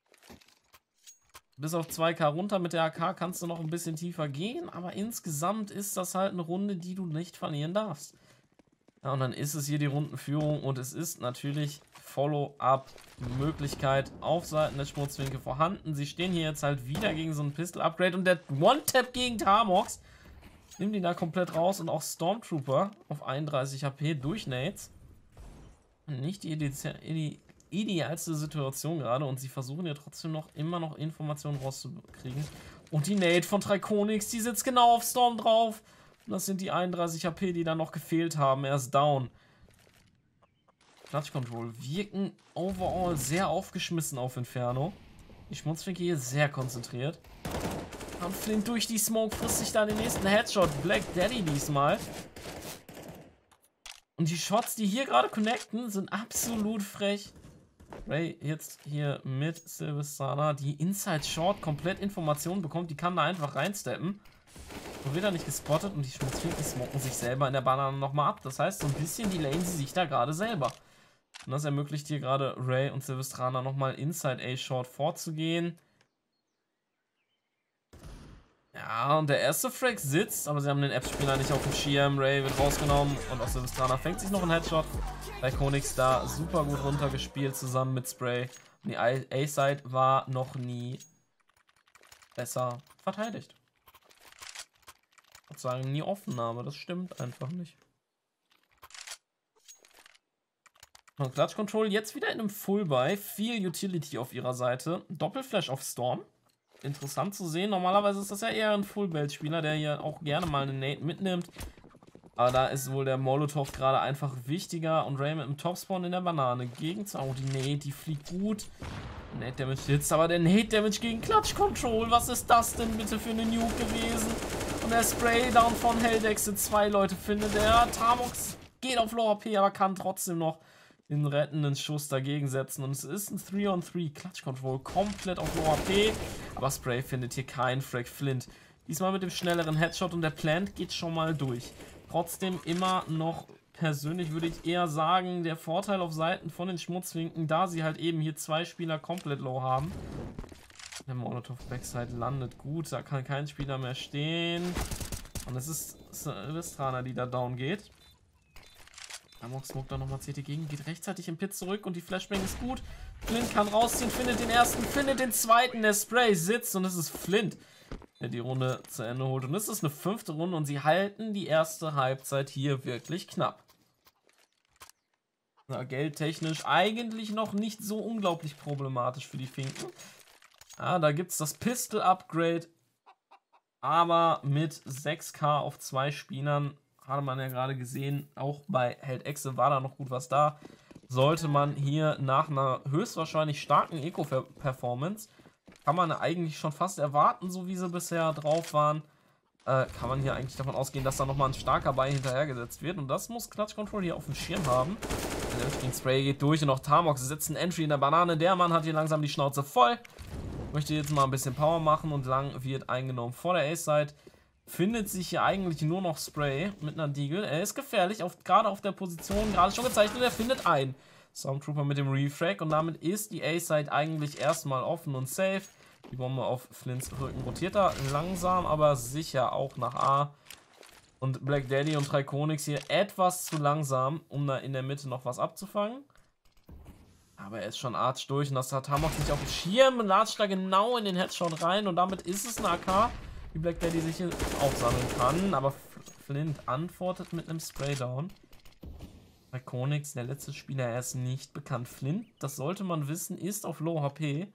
Bis auf zwei K runter mit der A K kannst du noch ein bisschen tiefer gehen. Aber insgesamt ist das halt eine Runde, die du nicht verlieren darfst. Ja, und dann ist es hier die Rundenführung und es ist natürlich Follow-up-Möglichkeit auf Seiten der Schmutzwinkel vorhanden. Sie stehen hier jetzt halt wieder gegen so ein Pistol-Upgrade und der One-Tap gegen Tamox nimmt ihn da komplett raus und auch Stormtrooper auf einunddreißig H P durch Nades. Nicht die, die idealste Situation gerade und sie versuchen ja trotzdem noch immer noch Informationen rauszukriegen. Und die Nade von Triconix, die sitzt genau auf Storm drauf. Und das sind die einunddreißig H P, die dann noch gefehlt haben. Er ist down. Clutch Control wirken overall sehr aufgeschmissen auf Inferno. Die Schmutzfinke hier sehr konzentriert. Und Flint durch die Smoke frisst sich da den nächsten Headshot. Black Daddy diesmal. Und die Shots, die hier gerade connecten, sind absolut frech. Ray jetzt hier mit Silvestana, die Inside Short komplett Informationen bekommt. Die kann da einfach reinsteppen. Und wird er nicht gespottet und die Schmutzfinken smoken sich selber in der Banane nochmal ab. Das heißt, so ein bisschen delayen sie sich da gerade selber. Und das ermöglicht hier gerade Ray und Silvestrana nochmal Inside A-Short vorzugehen. Ja, und der erste Frag sitzt, aber sie haben den App-Spieler nicht auf dem Schirm. Ray wird rausgenommen und auch Silvestrana fängt sich noch einen Headshot. Bei Konix da super gut runtergespielt zusammen mit Spray. Und die A-Side war noch nie besser verteidigt. Ich würde sagen, nie offen, aber das stimmt einfach nicht. Und Clutch Control jetzt wieder in einem Full-Buy. Viel Utility auf ihrer Seite. Doppelflash auf Storm. Interessant zu sehen. Normalerweise ist das ja eher ein Full-Belt-Spieler, der hier auch gerne mal einen Nade mitnimmt. Aber da ist wohl der Molotov gerade einfach wichtiger. Und Ray mit dem Topspawn in der Banane gegen... Oh, die Nade, die fliegt gut. Nade Damage jetzt, aber der Nade Damage gegen Clutch Control. Was ist das denn bitte für eine Nuke gewesen? Und der Spray-Down von Heldex sind zwei Leute, findet er. Tamox geht auf Low H P, aber kann trotzdem noch den rettenden Schuss dagegen setzen. Und es ist ein drei on drei. Clutch Control komplett auf Low H P. Aber Spray findet hier keinen Frag. Flint diesmal mit dem schnelleren Headshot und der Plant geht schon mal durch. Trotzdem immer noch persönlich würde ich eher sagen, der Vorteil auf Seiten von den Schmutzwinken, da sie halt eben hier zwei Spieler komplett low haben. Der Molotov Backside landet gut, da kann kein Spieler mehr stehen. Und es ist Silvestrana, die da down geht. Amok smoke da nochmal C T gegen, geht rechtzeitig im Pit zurück und die Flashbang ist gut. Flint kann rausziehen, findet den ersten, findet den zweiten, der Spray sitzt und es ist Flint, der die Runde zu Ende holt. Und es ist eine fünfte Runde und sie halten die erste Halbzeit hier wirklich knapp. Na, geldtechnisch eigentlich noch nicht so unglaublich problematisch für die Finken. Ja, da gibt es das Pistol-Upgrade, aber mit sechs K auf zwei Spielern, hatte man ja gerade gesehen, auch bei Heldexe war da noch gut was da. Sollte man hier nach einer höchstwahrscheinlich starken Eco-Performance, kann man eigentlich schon fast erwarten, so wie sie bisher drauf waren, äh, kann man hier eigentlich davon ausgehen, dass da nochmal ein starker Buy hinterhergesetzt wird. Und das muss Clutch Control hier auf dem Schirm haben. Der Spray geht durch und auch Tamox setzt einen Entry in der Banane. Der Mann hat hier langsam die Schnauze voll. Möchte jetzt mal ein bisschen Power machen und lang wird eingenommen vor der A-Side. Findet sich hier eigentlich nur noch Spray mit einer Deagle. Er ist gefährlich, auf, gerade auf der Position, gerade schon gezeichnet, er findet einen Stormtrooper mit dem Refrag und damit ist die A-Side eigentlich erstmal offen und safe. Die Bombe auf Flints Rücken rotiert da langsam, aber sicher auch nach A. Und Black Daddy und Triconix hier etwas zu langsam, um da in der Mitte noch was abzufangen. Aber er ist schon arsch durch und das hat Tamox nicht auf dem Schirm. Latscht da genau in den Headshot rein und damit ist es eine A K, die Black Daddy sich hier aufsammeln kann. Aber Flint antwortet mit einem Spraydown. Bei Konix, der letzte Spieler, er ist nicht bekannt. Flint, das sollte man wissen, ist auf Low H P.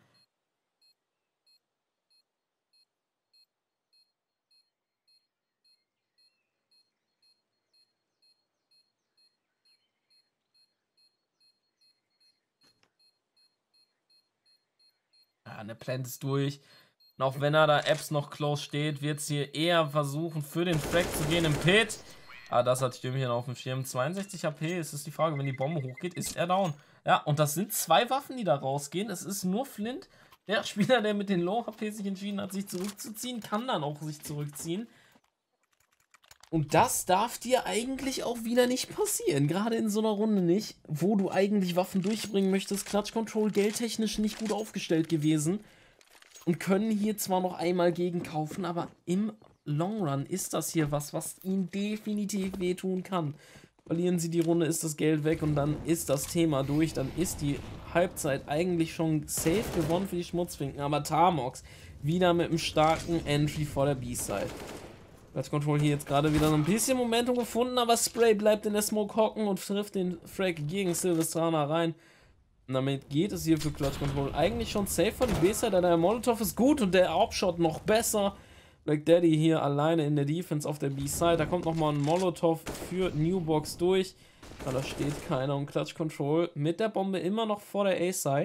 Ja, der Plant ist durch. Und auch wenn er da Apps noch close steht, wird es hier eher versuchen, für den Frag zu gehen im Pit. Ah, das hat Stürmchen auf dem Schirm. zweiundsechzig H P, es ist die Frage, wenn die Bombe hochgeht, ist er down. Ja, und das sind zwei Waffen, die da rausgehen. Es ist nur Flint. Der Spieler, der mit den Low H P sich entschieden hat, sich zurückzuziehen, kann dann auch sich zurückziehen. Und das darf dir eigentlich auch wieder nicht passieren. Gerade in so einer Runde nicht, wo du eigentlich Waffen durchbringen möchtest. Clutch Control geldtechnisch nicht gut aufgestellt gewesen. Und können hier zwar noch einmal gegenkaufen, aber im Long Run ist das hier was, was ihnen definitiv wehtun kann. Verlieren sie die Runde, ist das Geld weg und dann ist das Thema durch. Dann ist die Halbzeit eigentlich schon safe gewonnen für die Schmutzfinken. Aber Tarmox wieder mit einem starken Entry vor der B-Side. Clutch Control hier jetzt gerade wieder so ein bisschen Momentum gefunden, aber Spray bleibt in der Smoke hocken und trifft den Frag gegen Silvestrana rein. Und damit geht es hier für Clutch Control eigentlich schon safe von der B-Side. Der Molotov ist gut und der Opshot noch besser. Black Daddy hier alleine in der Defense auf der B-Side. Da kommt nochmal ein Molotov für Newbox durch. Aber da steht keiner und Clutch Control mit der Bombe immer noch vor der A-Side.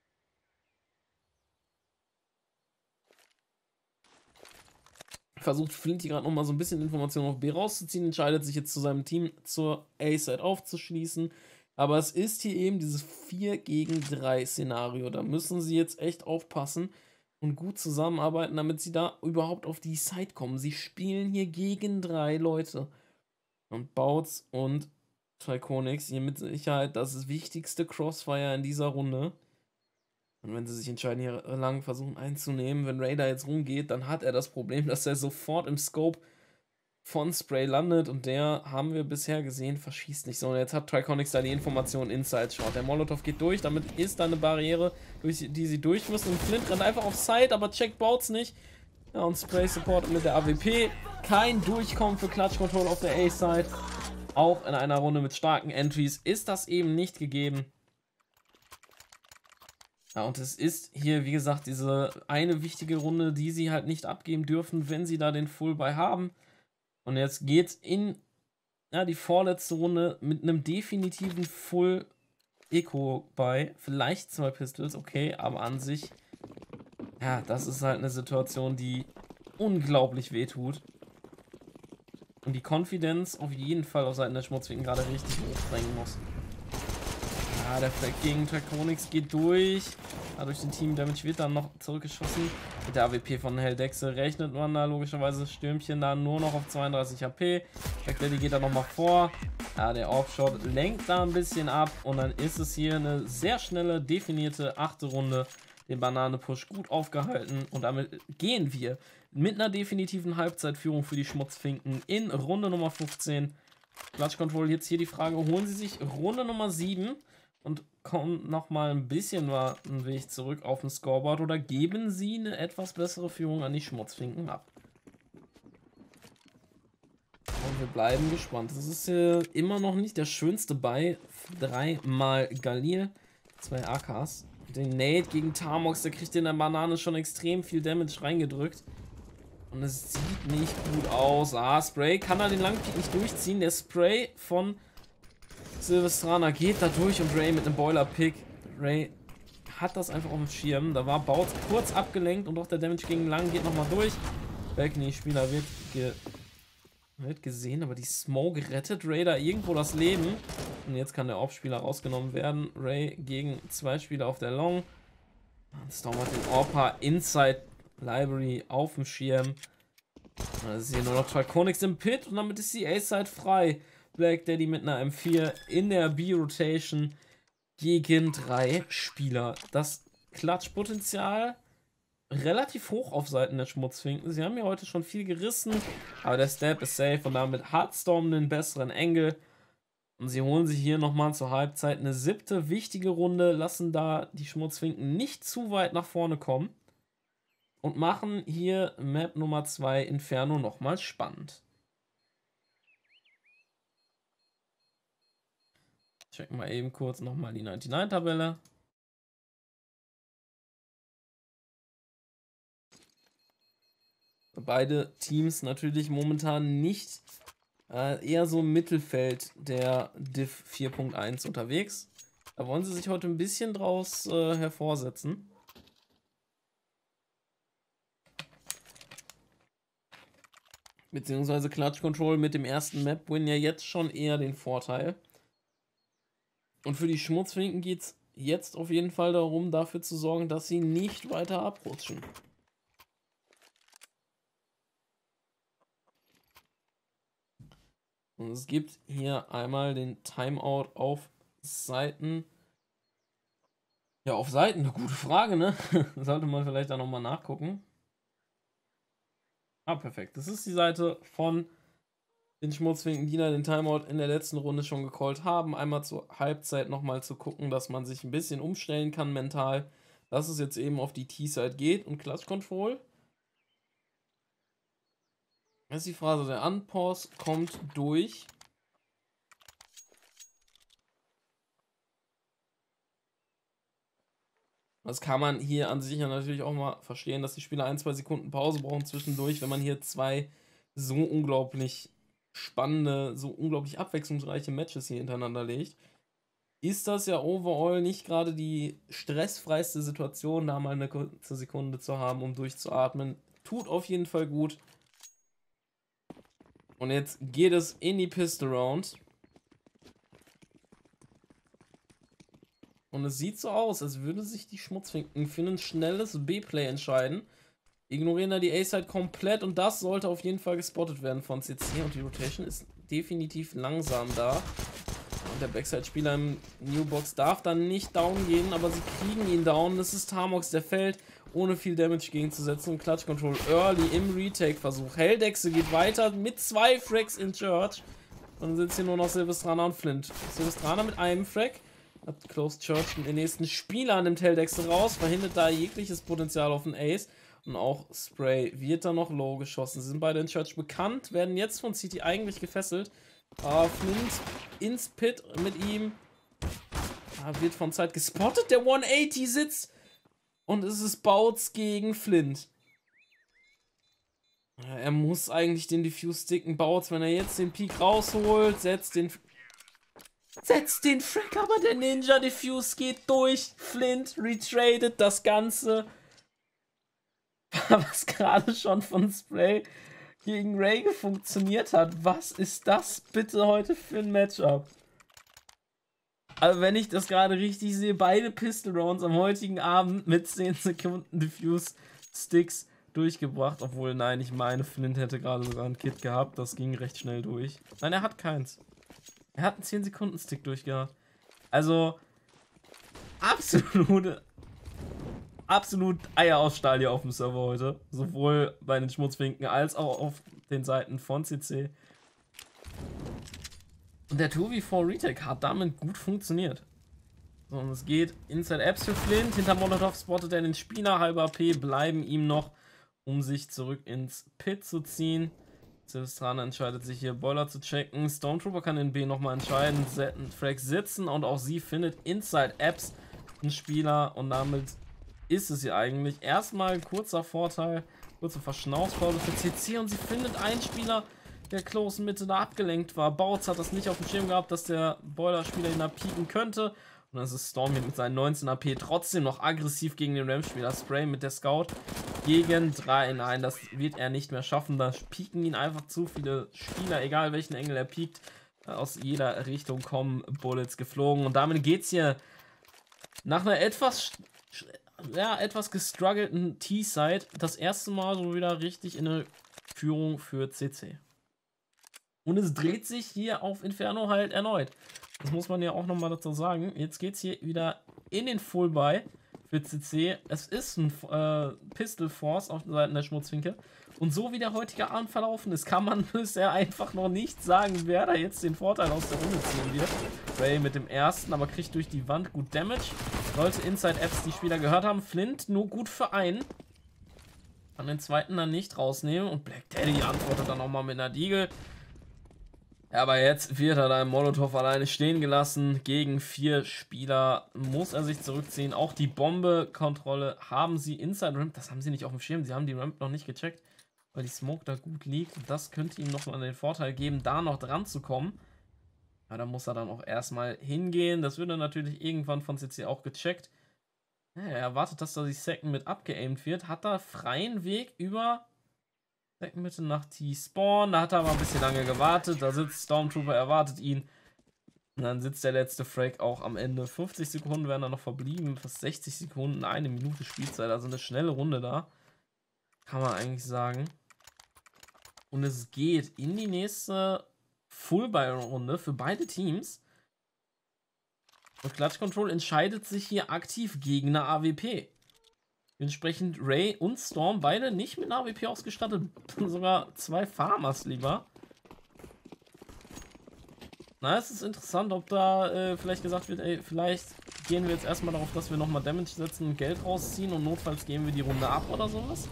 Versucht Flint hier gerade nochmal so ein bisschen Informationen auf B rauszuziehen. Entscheidet sich jetzt zu seinem Team zur A-Side aufzuschließen. Aber es ist hier eben dieses vier gegen drei Szenario. Da müssen sie jetzt echt aufpassen und gut zusammenarbeiten, damit sie da überhaupt auf die Side kommen. Sie spielen hier gegen drei Leute. Und Bouts und Triconix hier mit Sicherheit das wichtigste Crossfire in dieser Runde. Und wenn sie sich entscheiden, hier lang versuchen einzunehmen, wenn Raider jetzt rumgeht, dann hat er das Problem, dass er sofort im Scope von Spray landet. Und der, haben wir bisher gesehen, verschießt nicht so. Und jetzt hat Triconix da die Information Inside Shot. Der Molotov geht durch, damit ist da eine Barriere, durch die sie durch müssen. Und Flint rennt einfach auf Side, aber checkt Bouts nicht. Ja, und Spray supportet mit der A W P. Kein Durchkommen für Clutch Control auf der A-Side. Auch in einer Runde mit starken Entries ist das eben nicht gegeben. Ja, und es ist hier, wie gesagt, diese eine wichtige Runde, die sie halt nicht abgeben dürfen, wenn sie da den Full-Buy haben. Und jetzt geht's in ja, die vorletzte Runde mit einem definitiven Full-Eco-Buy. Vielleicht zwei Pistols, okay, aber an sich, ja, das ist halt eine Situation, die unglaublich wehtut. Und die Confidence auf jeden Fall auf Seiten der Schmutzfinken gerade richtig hochbringen muss. Ja, der Flag gegen Triconix geht durch. Ja, durch den Team Damage wird dann noch zurückgeschossen. Mit der A W P von Helldechse rechnet man da logischerweise Stürmchen da nur noch auf zweiunddreißig H P. Black Daddy geht da nochmal vor. Ja, der Offshot lenkt da ein bisschen ab. Und dann ist es hier eine sehr schnelle, definierte achte Runde. Den Banane-Push gut aufgehalten. Und damit gehen wir mit einer definitiven Halbzeitführung für die Schmutzfinken in Runde Nummer fünfzehn. Clutch Control, jetzt hier die Frage, holen sie sich Runde Nummer sieben und kommen nochmal ein bisschen einen Weg zurück auf den Scoreboard oder geben sie eine etwas bessere Führung an die Schmutzfinken ab? Und wir bleiben gespannt. Das ist äh, immer noch nicht der schönste Buy. Dreimal Galil, zwei A Ks. Den Nate gegen Tarmox, der kriegt in der Banane schon extrem viel Damage reingedrückt. Und es sieht nicht gut aus. Ah, Spray kann er den langen Peak nicht durchziehen. Der Spray von Silvestrana geht da durch und Ray mit einem Boiler-Pick. Ray hat das einfach auf dem Schirm. Da war Bouts kurz abgelenkt und auch der Damage gegen Lang geht nochmal durch. Balcony-Spieler wird, ge wird gesehen, aber die Smoke rettet Ray da irgendwo das Leben. Und jetzt kann der Orb-Spieler rausgenommen werden. Ray gegen zwei Spieler auf der Long. Storm hat den Orpa Inside Library auf dem Schirm. Da ist hier nur noch Triconix im Pit und damit ist die A-Side frei. Black Daddy mit einer M vier in der B-Rotation gegen drei Spieler. Das Klatschpotenzial relativ hoch auf Seiten der Schmutzfinken. Sie haben ja heute schon viel gerissen, aber der Stab ist safe und damit hat Storm einen besseren Engel. Und sie holen sich hier nochmal zur Halbzeit eine siebte wichtige Runde, lassen da die Schmutzfinken nicht zu weit nach vorne kommen und machen hier Map Nummer zwei Inferno nochmal spannend. Checken wir eben kurz nochmal die neunundneunzig-Tabelle. Beide Teams natürlich momentan nicht äh, eher so im Mittelfeld der Div vier Punkt eins unterwegs. Da wollen sie sich heute ein bisschen draus äh, hervorsetzen. Beziehungsweise Clutch Control mit dem ersten Map-Win ja jetzt schon eher den Vorteil. Und für die Schmutzfinken geht es jetzt auf jeden Fall darum, dafür zu sorgen, dass sie nicht weiter abrutschen. Und es gibt hier einmal den Timeout auf Seiten. Ja, auf Seiten, eine gute Frage, ne? Sollte man vielleicht da nochmal nachgucken. Ah, perfekt. Das ist die Seite von den Schmutzfinken, die da den Timeout in der letzten Runde schon gecallt haben. Einmal zur Halbzeit nochmal zu gucken, dass man sich ein bisschen umstellen kann mental, dass es jetzt eben auf die T-Side geht und Clutch Control. Das ist die Phrase, der Unpause kommt durch. Das kann man hier an sich ja natürlich auch mal verstehen, dass die Spieler ein, zwei Sekunden Pause brauchen zwischendurch, wenn man hier zwei so unglaublich spannende, so unglaublich abwechslungsreiche Matches hier hintereinander legt. Ist das ja overall nicht gerade die stressfreiste Situation, da mal eine kurze Sekunde zu haben, um durchzuatmen. Tut auf jeden Fall gut. Und jetzt geht es in die Pistol Round. Und es sieht so aus, als würde sich die Schmutzfinken für ein schnelles B-Play entscheiden. Ignorieren da die A-Side komplett und das sollte auf jeden Fall gespottet werden von C C. Und die Rotation ist definitiv langsam da. Und der Backside-Spieler im New Box darf dann nicht down gehen, aber sie kriegen ihn down. Das ist Tamox, der fällt, ohne viel Damage gegenzusetzen. Und Clutch Control early im Retake-Versuch. Helldechse geht weiter mit zwei Frags in Church. Und dann sind hier nur noch Silvestrana und Flint. Silvestrana mit einem Frag. Hat Closed Church den nächsten Spieler, nimmt Helldechse raus, verhindert da jegliches Potenzial auf den Ace. Und auch Spray wird da noch low geschossen. Sie sind beide in Church bekannt, werden jetzt von C T eigentlich gefesselt. Uh, Flint ins Pit mit ihm. Uh, wird von Zeit gespottet. Der hundertachtzig sitzt. Und es ist Bouts gegen Flint. Uh, er muss eigentlich den Diffuse sticken. Bouts, wenn er jetzt den Peak rausholt, setzt den... Setzt den Frack, aber der Ninja Diffuse geht durch. Flint retradet das Ganze. Was gerade schon von Spray gegen Ray funktioniert hat. Was ist das bitte heute für ein Matchup? Also wenn ich das gerade richtig sehe, beide Pistol Rounds am heutigen Abend mit zehn Sekunden Diffuse Sticks durchgebracht. Obwohl, nein, ich meine, Flint hätte gerade sogar ein Kit gehabt. Das ging recht schnell durch. Nein, er hat keins. Er hat einen zehn Sekunden Stick durchgehabt. Also, absolute, absolut Eier aus Stahl hier auf dem Server heute. Sowohl bei den Schmutzfinken als auch auf den Seiten von C C. Und der zwei gegen vier Retake hat damit gut funktioniert. So, und es geht Inside Apps für Flint. Hinter Molotov spottet er den Spieler. Halber A P bleiben ihm noch, um sich zurück ins Pit zu ziehen. Silvestrana entscheidet sich hier Boiler zu checken. Stormtrooper kann den B nochmal entscheiden. Frag sitzen und auch sie findet Inside Apps einen Spieler. Und damit ist es hier eigentlich erstmal ein kurzer Vorteil. Kurze Verschnaufspause für C C und sie findet einen Spieler, der close Mitte da abgelenkt war. Bouts hat das nicht auf dem Schirm gehabt, dass der Boiler-Spieler ihn da pieken könnte. Und dann ist Storm hier mit seinen neunzehn A P trotzdem noch aggressiv gegen den Ram-Spieler. Spray mit der Scout gegen drei. Nein, das wird er nicht mehr schaffen. Da pieken ihn einfach zu viele Spieler, egal welchen Engel er piekt. Aus jeder Richtung kommen Bullets geflogen. Und damit geht es hier nach einer etwas, ja, etwas gestruggelten T-Side das erste Mal so wieder richtig in eine Führung für C C. Und es dreht sich hier auf Inferno halt erneut. Das muss man ja auch nochmal dazu sagen. Jetzt geht es hier wieder in den Full-Buy für C C. Es ist ein äh, Pistol Force auf Seiten der Schmutzfinke. Und so wie der heutige Abend verlaufen ist, kann man bisher einfach noch nicht sagen, wer da jetzt den Vorteil aus der Runde ziehen wird. Ray mit dem ersten, aber kriegt durch die Wand gut Damage. Sollte Inside Apps die Spieler gehört haben. Flint nur gut für einen. Kann den zweiten dann nicht rausnehmen. Und Black Daddy antwortet dann nochmal mit einer Deagle. Ja, aber jetzt wird er da im Molotov alleine stehen gelassen. Gegen vier Spieler muss er sich zurückziehen. Auch die Bombe-Kontrolle haben sie Inside Ramp. Das haben sie nicht auf dem Schirm. Sie haben die Ramp noch nicht gecheckt, weil die Smoke da gut liegt. Das könnte ihm nochmal den Vorteil geben, da noch dran zu kommen. Ja, da muss er dann auch erstmal hingehen. Das wird dann natürlich irgendwann von C C auch gecheckt. Ja, er erwartet, dass da die Second mit abgeaimt wird. Hat da freien Weg über Mitte nach T-Spawn. Da hat er aber ein bisschen lange gewartet. Da sitzt Stormtrooper, erwartet ihn. Und dann sitzt der letzte Frag auch am Ende. fünfzig Sekunden werden da noch verblieben. Fast sechzig Sekunden, eine Minute Spielzeit. Also eine schnelle Runde da. Kann man eigentlich sagen. Und es geht in die nächste Full-Buy-Runde für beide Teams. Und Clutch Control entscheidet sich hier aktiv gegen eine A W P. Entsprechend Ray und Storm beide nicht mit einer A W P ausgestattet. Sogar zwei Farmers lieber. Na, es ist interessant, ob da äh, vielleicht gesagt wird, ey, vielleicht gehen wir jetzt erstmal darauf, dass wir nochmal Damage setzen und Geld rausziehen und notfalls geben wir die Runde ab oder sowas.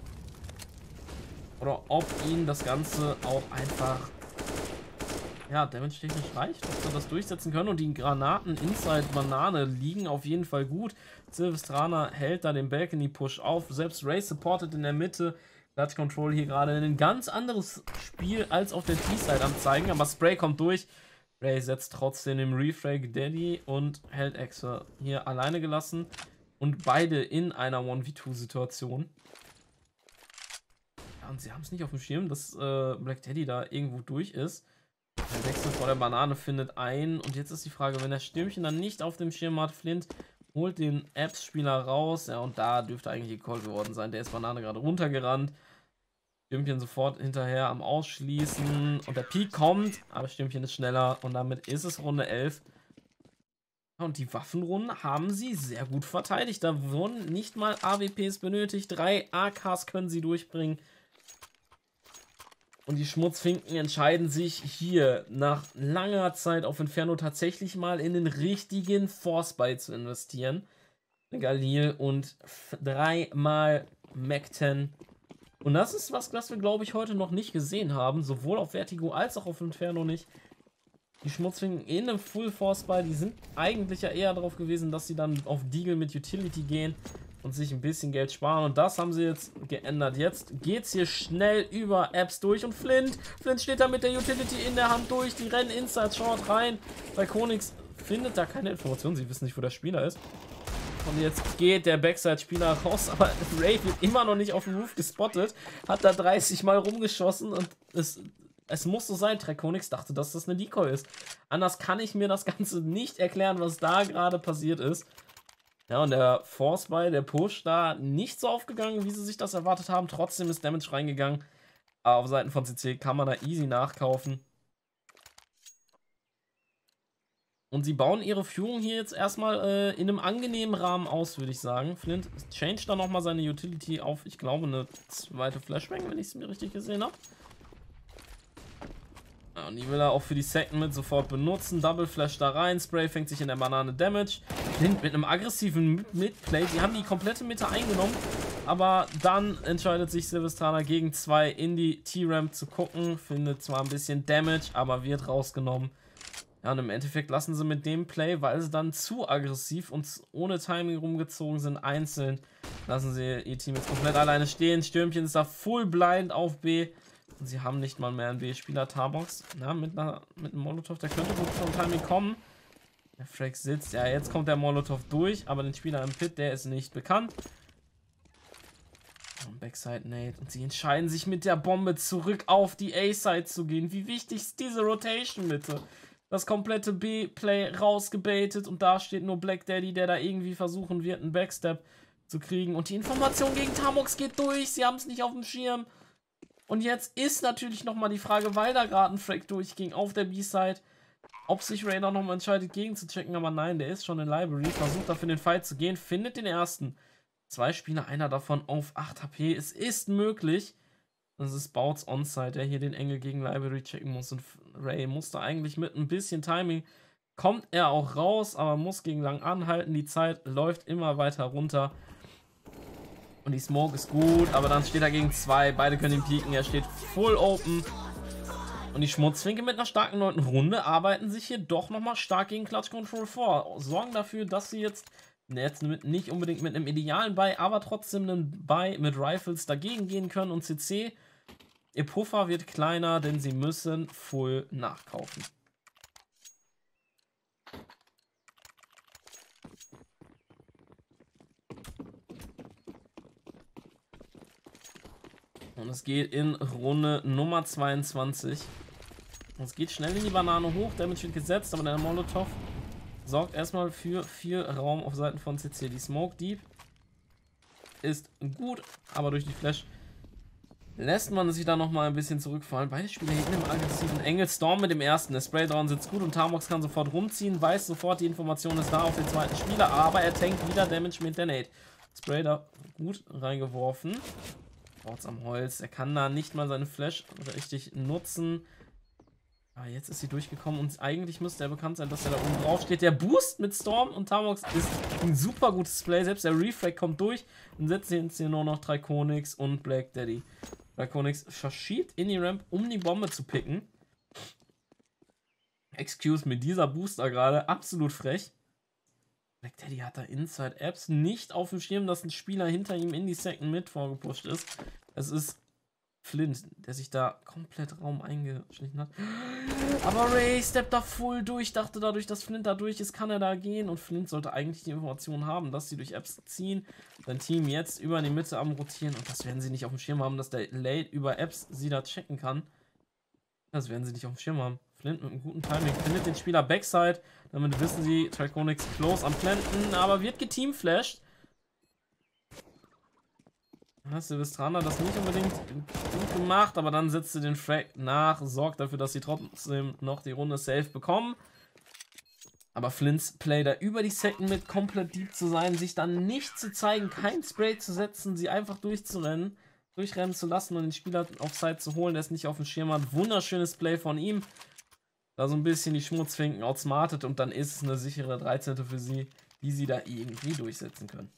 Oder ob ihnen das Ganze auch einfach, ja, damage-technisch reicht, ob sie das durchsetzen können. Und die Granaten Inside Banane liegen auf jeden Fall gut. Sylvestrana hält da den Balcony-Push auf. Selbst Ray supportet in der Mitte. Clutch Control hier gerade ein ganz anderes Spiel als auf der T-Side am zeigen. Aber Spray kommt durch. Ray setzt trotzdem den Refrag Daddy und hält Exe hier alleine gelassen. Und beide in einer eins gegen zwei Situation. Ja, und sie haben es nicht auf dem Schirm, dass äh, Black Daddy da irgendwo durch ist. Der Wechsel vor der Banane findet ein. Und jetzt ist die Frage, wenn der Stürmchen dann nicht auf dem Schirm hat, Flint holt den Apps-Spieler raus. Ja, und da dürfte eigentlich Call geworden sein. Der ist Banane gerade runtergerannt. Stürmchen sofort hinterher am Ausschließen. Und der Peak kommt, aber Stürmchen ist schneller. Und damit ist es Runde elf. Und die Waffenrunden haben sie sehr gut verteidigt. Da wurden nicht mal A W Ps benötigt. Drei A Ks können sie durchbringen. Und die Schmutzfinken entscheiden sich hier nach langer Zeit auf Inferno tatsächlich mal in den richtigen Force-Buy zu investieren. Galil und dreimal Mac zehn. Und das ist was, was wir, glaube ich, heute noch nicht gesehen haben. Sowohl auf Vertigo als auch auf Inferno nicht. Die Schmutzfinken in einem Full Force-Buy, die sind eigentlich ja eher darauf gewesen, dass sie dann auf Deagle mit Utility gehen und sich ein bisschen Geld sparen. Und das haben sie jetzt geändert. Jetzt geht es hier schnell über Apps durch. Und Flint, Flint steht da mit der Utility in der Hand durch. Die rennen Inside Short rein. Bei Konix findet da keine Informationen. Sie wissen nicht, wo der Spieler ist. Und jetzt geht der Backside-Spieler raus. Aber Ray wird immer noch nicht auf dem Roof gespottet. Hat da dreißig Mal rumgeschossen. Und es, es muss so sein. Trekonix dachte, dass das eine Decoy ist. Anders kann ich mir das Ganze nicht erklären, was da gerade passiert ist. Ja, und der Force-Buy, der Push, da nicht so aufgegangen, wie sie sich das erwartet haben. Trotzdem ist Damage reingegangen. Aber auf Seiten von C C kann man da easy nachkaufen. Und sie bauen ihre Führung hier jetzt erstmal äh, in einem angenehmen Rahmen aus, würde ich sagen. Flint changed dann nochmal seine Utility auf, ich glaube, eine zweite Flashbang, wenn ich es mir richtig gesehen habe. Ja, und die will er auch für die Second mit sofort benutzen. Double Flash da rein. Spray fängt sich in der Banane Damage. Flint mit einem aggressiven Mid-Play. Die haben die komplette Mitte eingenommen. Aber dann entscheidet sich Sylvestrana gegen zwei in die T-Ramp zu gucken. Findet zwar ein bisschen Damage, aber wird rausgenommen. Ja, und im Endeffekt lassen sie mit dem Play, weil sie dann zu aggressiv und ohne Timing rumgezogen sind, einzeln, lassen sie ihr Team jetzt komplett alleine stehen. Stürmchen ist da full blind auf B. Und sie haben nicht mal mehr einen B-Spieler. Tarbox, na, mit, einer, mit einem Molotov, der könnte gut vom Timing kommen. Der Frag sitzt, ja, jetzt kommt der Molotov durch, aber den Spieler im Pit, der ist nicht bekannt. Und Backside Nade. Und sie entscheiden sich mit der Bombe zurück auf die A-Side zu gehen. Wie wichtig ist diese Rotation bitte? Das komplette B-Play rausgebaitet und da steht nur Black Daddy, der da irgendwie versuchen wird, einen Backstep zu kriegen. Und die Information gegen Tarbox geht durch, sie haben es nicht auf dem Schirm. Und jetzt ist natürlich nochmal die Frage, weil da gerade ein Frag durchging auf der B-Side, ob sich Ray noch nochmal entscheidet, gegen zu checken. Aber nein, der ist schon in Library, versucht dafür in den Fight zu gehen, findet den ersten. Zwei Spieler, einer davon auf acht H P. Es ist möglich. Das ist Bouts Onside, der hier den Engel gegen Library checken muss. Und Ray musste eigentlich mit ein bisschen Timing, kommt er auch raus, aber muss gegen lang anhalten. Die Zeit läuft immer weiter runter. Und die Smoke ist gut, aber dann steht er gegen zwei. Beide können ihn pieken, er steht full open. Und die Schmutzfinke mit einer starken neunten Runde arbeiten sich hier doch nochmal stark gegen Clutch Control vor. Sorgen dafür, dass sie jetzt, jetzt mit, nicht unbedingt mit einem idealen Buy, aber trotzdem einen Buy mit Rifles dagegen gehen können. Und C C, ihr Puffer wird kleiner, denn sie müssen full nachkaufen. Und es geht in Runde Nummer zweiundzwanzig. Und es geht schnell in die Banane hoch, Damage wird gesetzt, aber der Molotov sorgt erstmal für viel Raum auf Seiten von C C. Die Smoke Deep ist gut, aber durch die Flash lässt man sich da nochmal ein bisschen zurückfallen. Beide Spieler hinten im aggressiven Engel. Storm mit dem ersten. Der Spraydown sitzt gut und Tamox kann sofort rumziehen. Weiß sofort, die Information ist da auf den zweiten Spieler. Aber er tankt wieder Damage mit der Nade. Spray da gut reingeworfen. Braucht's am Holz. Er kann da nicht mal seine Flash richtig nutzen. Aber jetzt ist sie durchgekommen und eigentlich müsste er bekannt sein, dass er da oben drauf steht. Der Boost mit Storm und Tamox ist ein super gutes Play. Selbst der Refrag kommt durch und setzt hier nur noch Triconix und Black Daddy. Triconix verschiebt in die Ramp, um die Bombe zu picken. Excuse mit dieser Booster gerade, absolut frech. Black Daddy hat da Inside Apps nicht auf dem Schirm, dass ein Spieler hinter ihm in die Second Mid vorgepusht ist. Es ist Flint, der sich da komplett Raum eingeschlichen hat. Aber Ray steppt da voll durch, dachte dadurch, dass Flint da durch ist, kann er da gehen. Und Flint sollte eigentlich die Information haben, dass sie durch Apps ziehen. Sein Team jetzt über die Mitte am Rotieren. Und das werden sie nicht auf dem Schirm haben, dass der Late über Apps sie da checken kann. Das werden sie nicht auf dem Schirm haben. Flint mit einem guten Timing findet den Spieler Backside. Damit wissen sie, Triconix close am Planten, aber wird geteamflasht. Silvestrana das nicht unbedingt gut gemacht, aber dann setzt sie den Frag nach, sorgt dafür, dass sie trotzdem noch die Runde safe bekommen. Aber Flints Play da über die Second mit komplett deep zu sein, sich dann nicht zu zeigen, kein Spray zu setzen, sie einfach durchzurennen, durchrennen zu lassen und den Spieler auf Side zu holen, der es nicht auf dem Schirm hat. Wunderschönes Play von ihm. Da so ein bisschen die Schmutzfinken outsmartet und dann ist es eine sichere dreizehnte für sie, die sie da irgendwie durchsetzen können.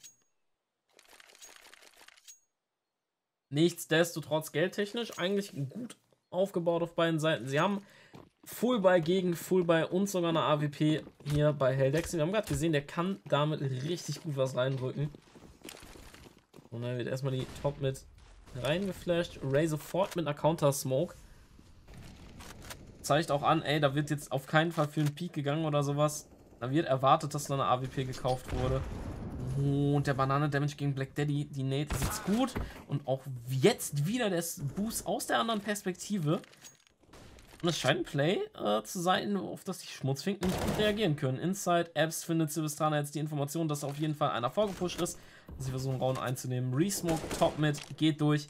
Nichtsdestotrotz geldtechnisch eigentlich gut aufgebaut auf beiden Seiten. Sie haben Fullbuy gegen Fullbuy und sogar eine A W P hier bei Helldexy. Wir haben gerade gesehen, der kann damit richtig gut was reindrücken. Und dann wird erstmal die Top mit reingeflasht. Ray sofort mit einer Counter-Smoke. Zeigt auch an, ey, da wird jetzt auf keinen Fall für einen Peak gegangen oder sowas. Da wird erwartet, dass da eine A W P gekauft wurde. Und der Banane-Damage gegen Black Daddy, die Nade sitzt gut. Und auch jetzt wieder der Boost aus der anderen Perspektive. Und es scheint ein Play äh, zu sein, auf das die Schmutzfinken nicht gut reagieren können. Inside Apps findet Silvestrana jetzt die Information, dass auf jeden Fall einer vorgepusht ist. Sie versuchen Raum einzunehmen. Resmoke, Top Mid, geht durch.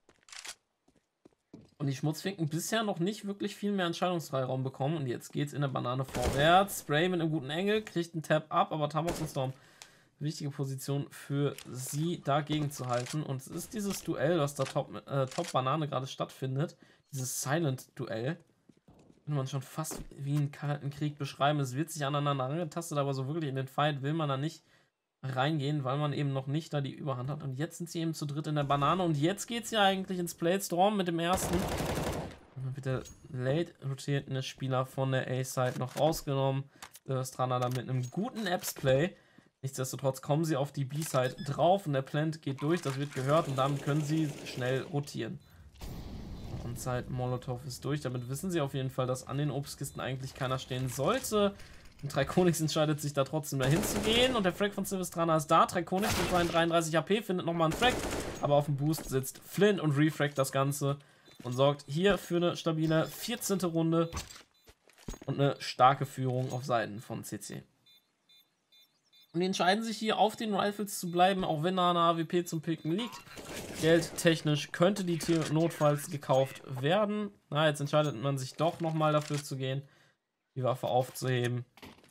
Und die Schmutzfinken bisher noch nicht wirklich viel mehr Entscheidungsfreiraum bekommen. Und jetzt geht's in der Banane vorwärts. Spray mit einem guten Engel, kriegt einen Tap ab, aber Tamox und Storm. Wichtige Position für sie dagegen zu halten. Und es ist dieses Duell, was da Top, äh, Top Banane gerade stattfindet. Dieses Silent-Duell. Kann man schon fast wie einen kalten Krieg beschreiben. Es wird sich aneinander angetastet, aber so wirklich in den Fight will man da nicht reingehen, weil man eben noch nicht da die Überhand hat. Und jetzt sind sie eben zu dritt in der Banane. Und jetzt geht es ja eigentlich ins Play. Storm mit dem ersten. Und dann wird der late rotierende Spieler von der A-Side noch rausgenommen. Strana da mit einem guten Apps-Play. Nichtsdestotrotz kommen sie auf die B-Side drauf und der Plant geht durch, das wird gehört und damit können sie schnell rotieren. Und Zeit Molotov ist durch, damit wissen sie auf jeden Fall, dass an den Obstkisten eigentlich keiner stehen sollte. Und Triconix entscheidet sich da trotzdem dahin zu gehen und der Frag von Silvestrana ist da. Triconix mit dreiunddreißig H P findet nochmal einen Frag, aber auf dem Boost sitzt Flint und refragt das Ganze und sorgt hier für eine stabile vierzehnte Runde und eine starke Führung auf Seiten von C C. Und die entscheiden sich hier auf den Rifles zu bleiben, auch wenn da eine A W P zum Picken liegt. Geldtechnisch könnte die Tier notfalls gekauft werden. Na, jetzt entscheidet man sich doch nochmal dafür zu gehen, die Waffe aufzuheben.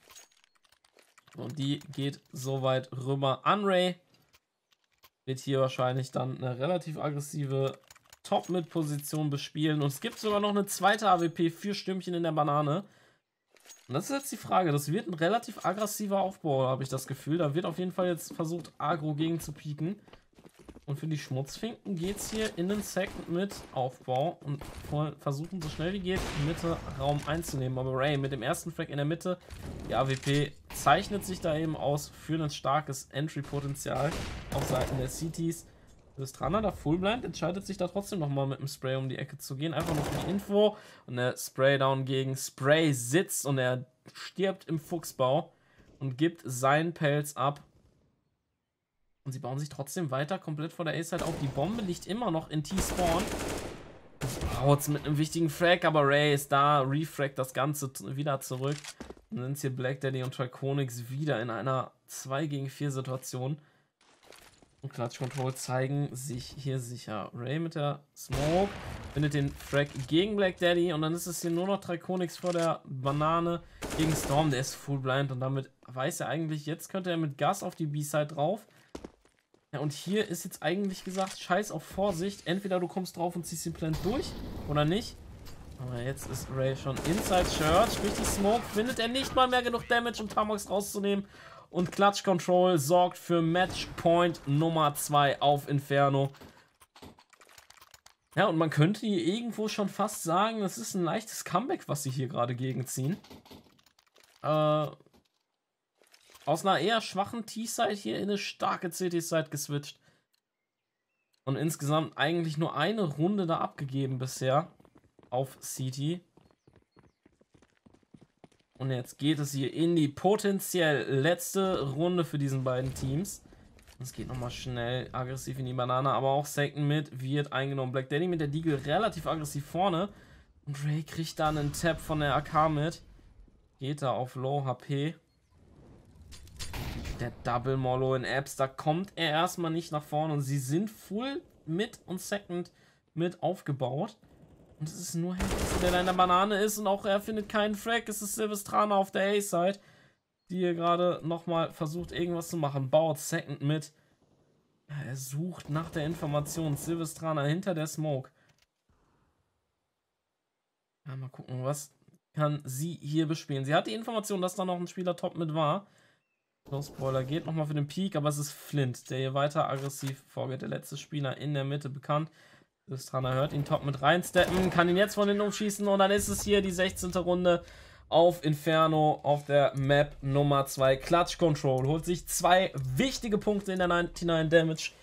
Und die geht soweit rüber an Ray. Wird hier wahrscheinlich dann eine relativ aggressive Top-Mid-Position bespielen. Und es gibt sogar noch eine zweite A W P für Stürmchen in der Banane. Und das ist jetzt die Frage, das wird ein relativ aggressiver Aufbau, habe ich das Gefühl. Da wird auf jeden Fall jetzt versucht, Agro gegen zu pieken. Und für die Schmutzfinken geht es hier in den Second mit Aufbau und versuchen so schnell wie geht Mitte Raum einzunehmen. Aber Ray mit dem ersten Frag in der Mitte, die A W P zeichnet sich da eben aus für ein starkes Entry-Potenzial auf Seiten der Cities. Silvestrana da Fullblind entscheidet sich da trotzdem nochmal mit dem Spray um die Ecke zu gehen. Einfach nur für die Info. Und der Spraydown gegen Spray sitzt und er stirbt im Fuchsbau und gibt seinen Pelz ab. Und sie bauen sich trotzdem weiter komplett vor der A-Side auf. Die Bombe liegt immer noch in T-Spawn. Baut's mit einem wichtigen Frag, aber Ray ist da, refragt das Ganze wieder zurück. Und dann sind hier Black Daddy und Triconix wieder in einer zwei gegen vier Situation. Und Clutch Control zeigen sich hier sicher. Ray mit der Smoke findet den Frag gegen Black Daddy und dann ist es hier nur noch Triconix vor der Banane gegen Storm. Der ist full blind und damit weiß er eigentlich, jetzt könnte er mit Gas auf die B-Side drauf. Ja, und hier ist jetzt eigentlich gesagt, scheiß auf Vorsicht. Entweder du kommst drauf und ziehst den Plant durch oder nicht. Aber jetzt ist Ray schon inside Church. Durch die Smoke findet er nicht mal mehr genug Damage, um Tamox rauszunehmen. Und Clutch Control sorgt für Matchpoint Nummer zwei auf Inferno. Ja, und man könnte hier irgendwo schon fast sagen, das ist ein leichtes Comeback, was sie hier gerade gegenziehen. Äh... Aus einer eher schwachen T-Side hier in eine starke C T-Side geswitcht. Und insgesamt eigentlich nur eine Runde da abgegeben bisher auf C T. Und jetzt geht es hier in die potenziell letzte Runde für diesen beiden Teams. Es geht nochmal schnell aggressiv in die Banane, aber auch Second Mid wird eingenommen. Black Daddy mit der Deagle relativ aggressiv vorne. Und Ray kriegt da einen Tap von der A K mit. Geht da auf Low H P. Der Double Mollo in Apps, da kommt er erstmal nicht nach vorne und sie sind full mit und Second mit aufgebaut. Und es ist nur Henry, der da in der Banane ist und auch er findet keinen Frag. Es ist Silvestrana auf der A-Side, die hier gerade nochmal versucht irgendwas zu machen. Baut Second mit. Er sucht nach der Information. Silvestrana hinter der Smoke. Ja, mal gucken, was kann sie hier bespielen. Sie hat die Information, dass da noch ein Spieler top mit war. No Spoiler, geht nochmal für den Peak, aber es ist Flint, der hier weiter aggressiv vorgeht. Der letzte Spieler in der Mitte bekannt. Silvestrana hört ihn top mit reinsteppen, kann ihn jetzt von hinten umschießen und dann ist es hier die sechzehnte Runde auf Inferno auf der Map Nummer zwei. Clutch Control holt sich zwei wichtige Punkte in der neunundneunzig Damage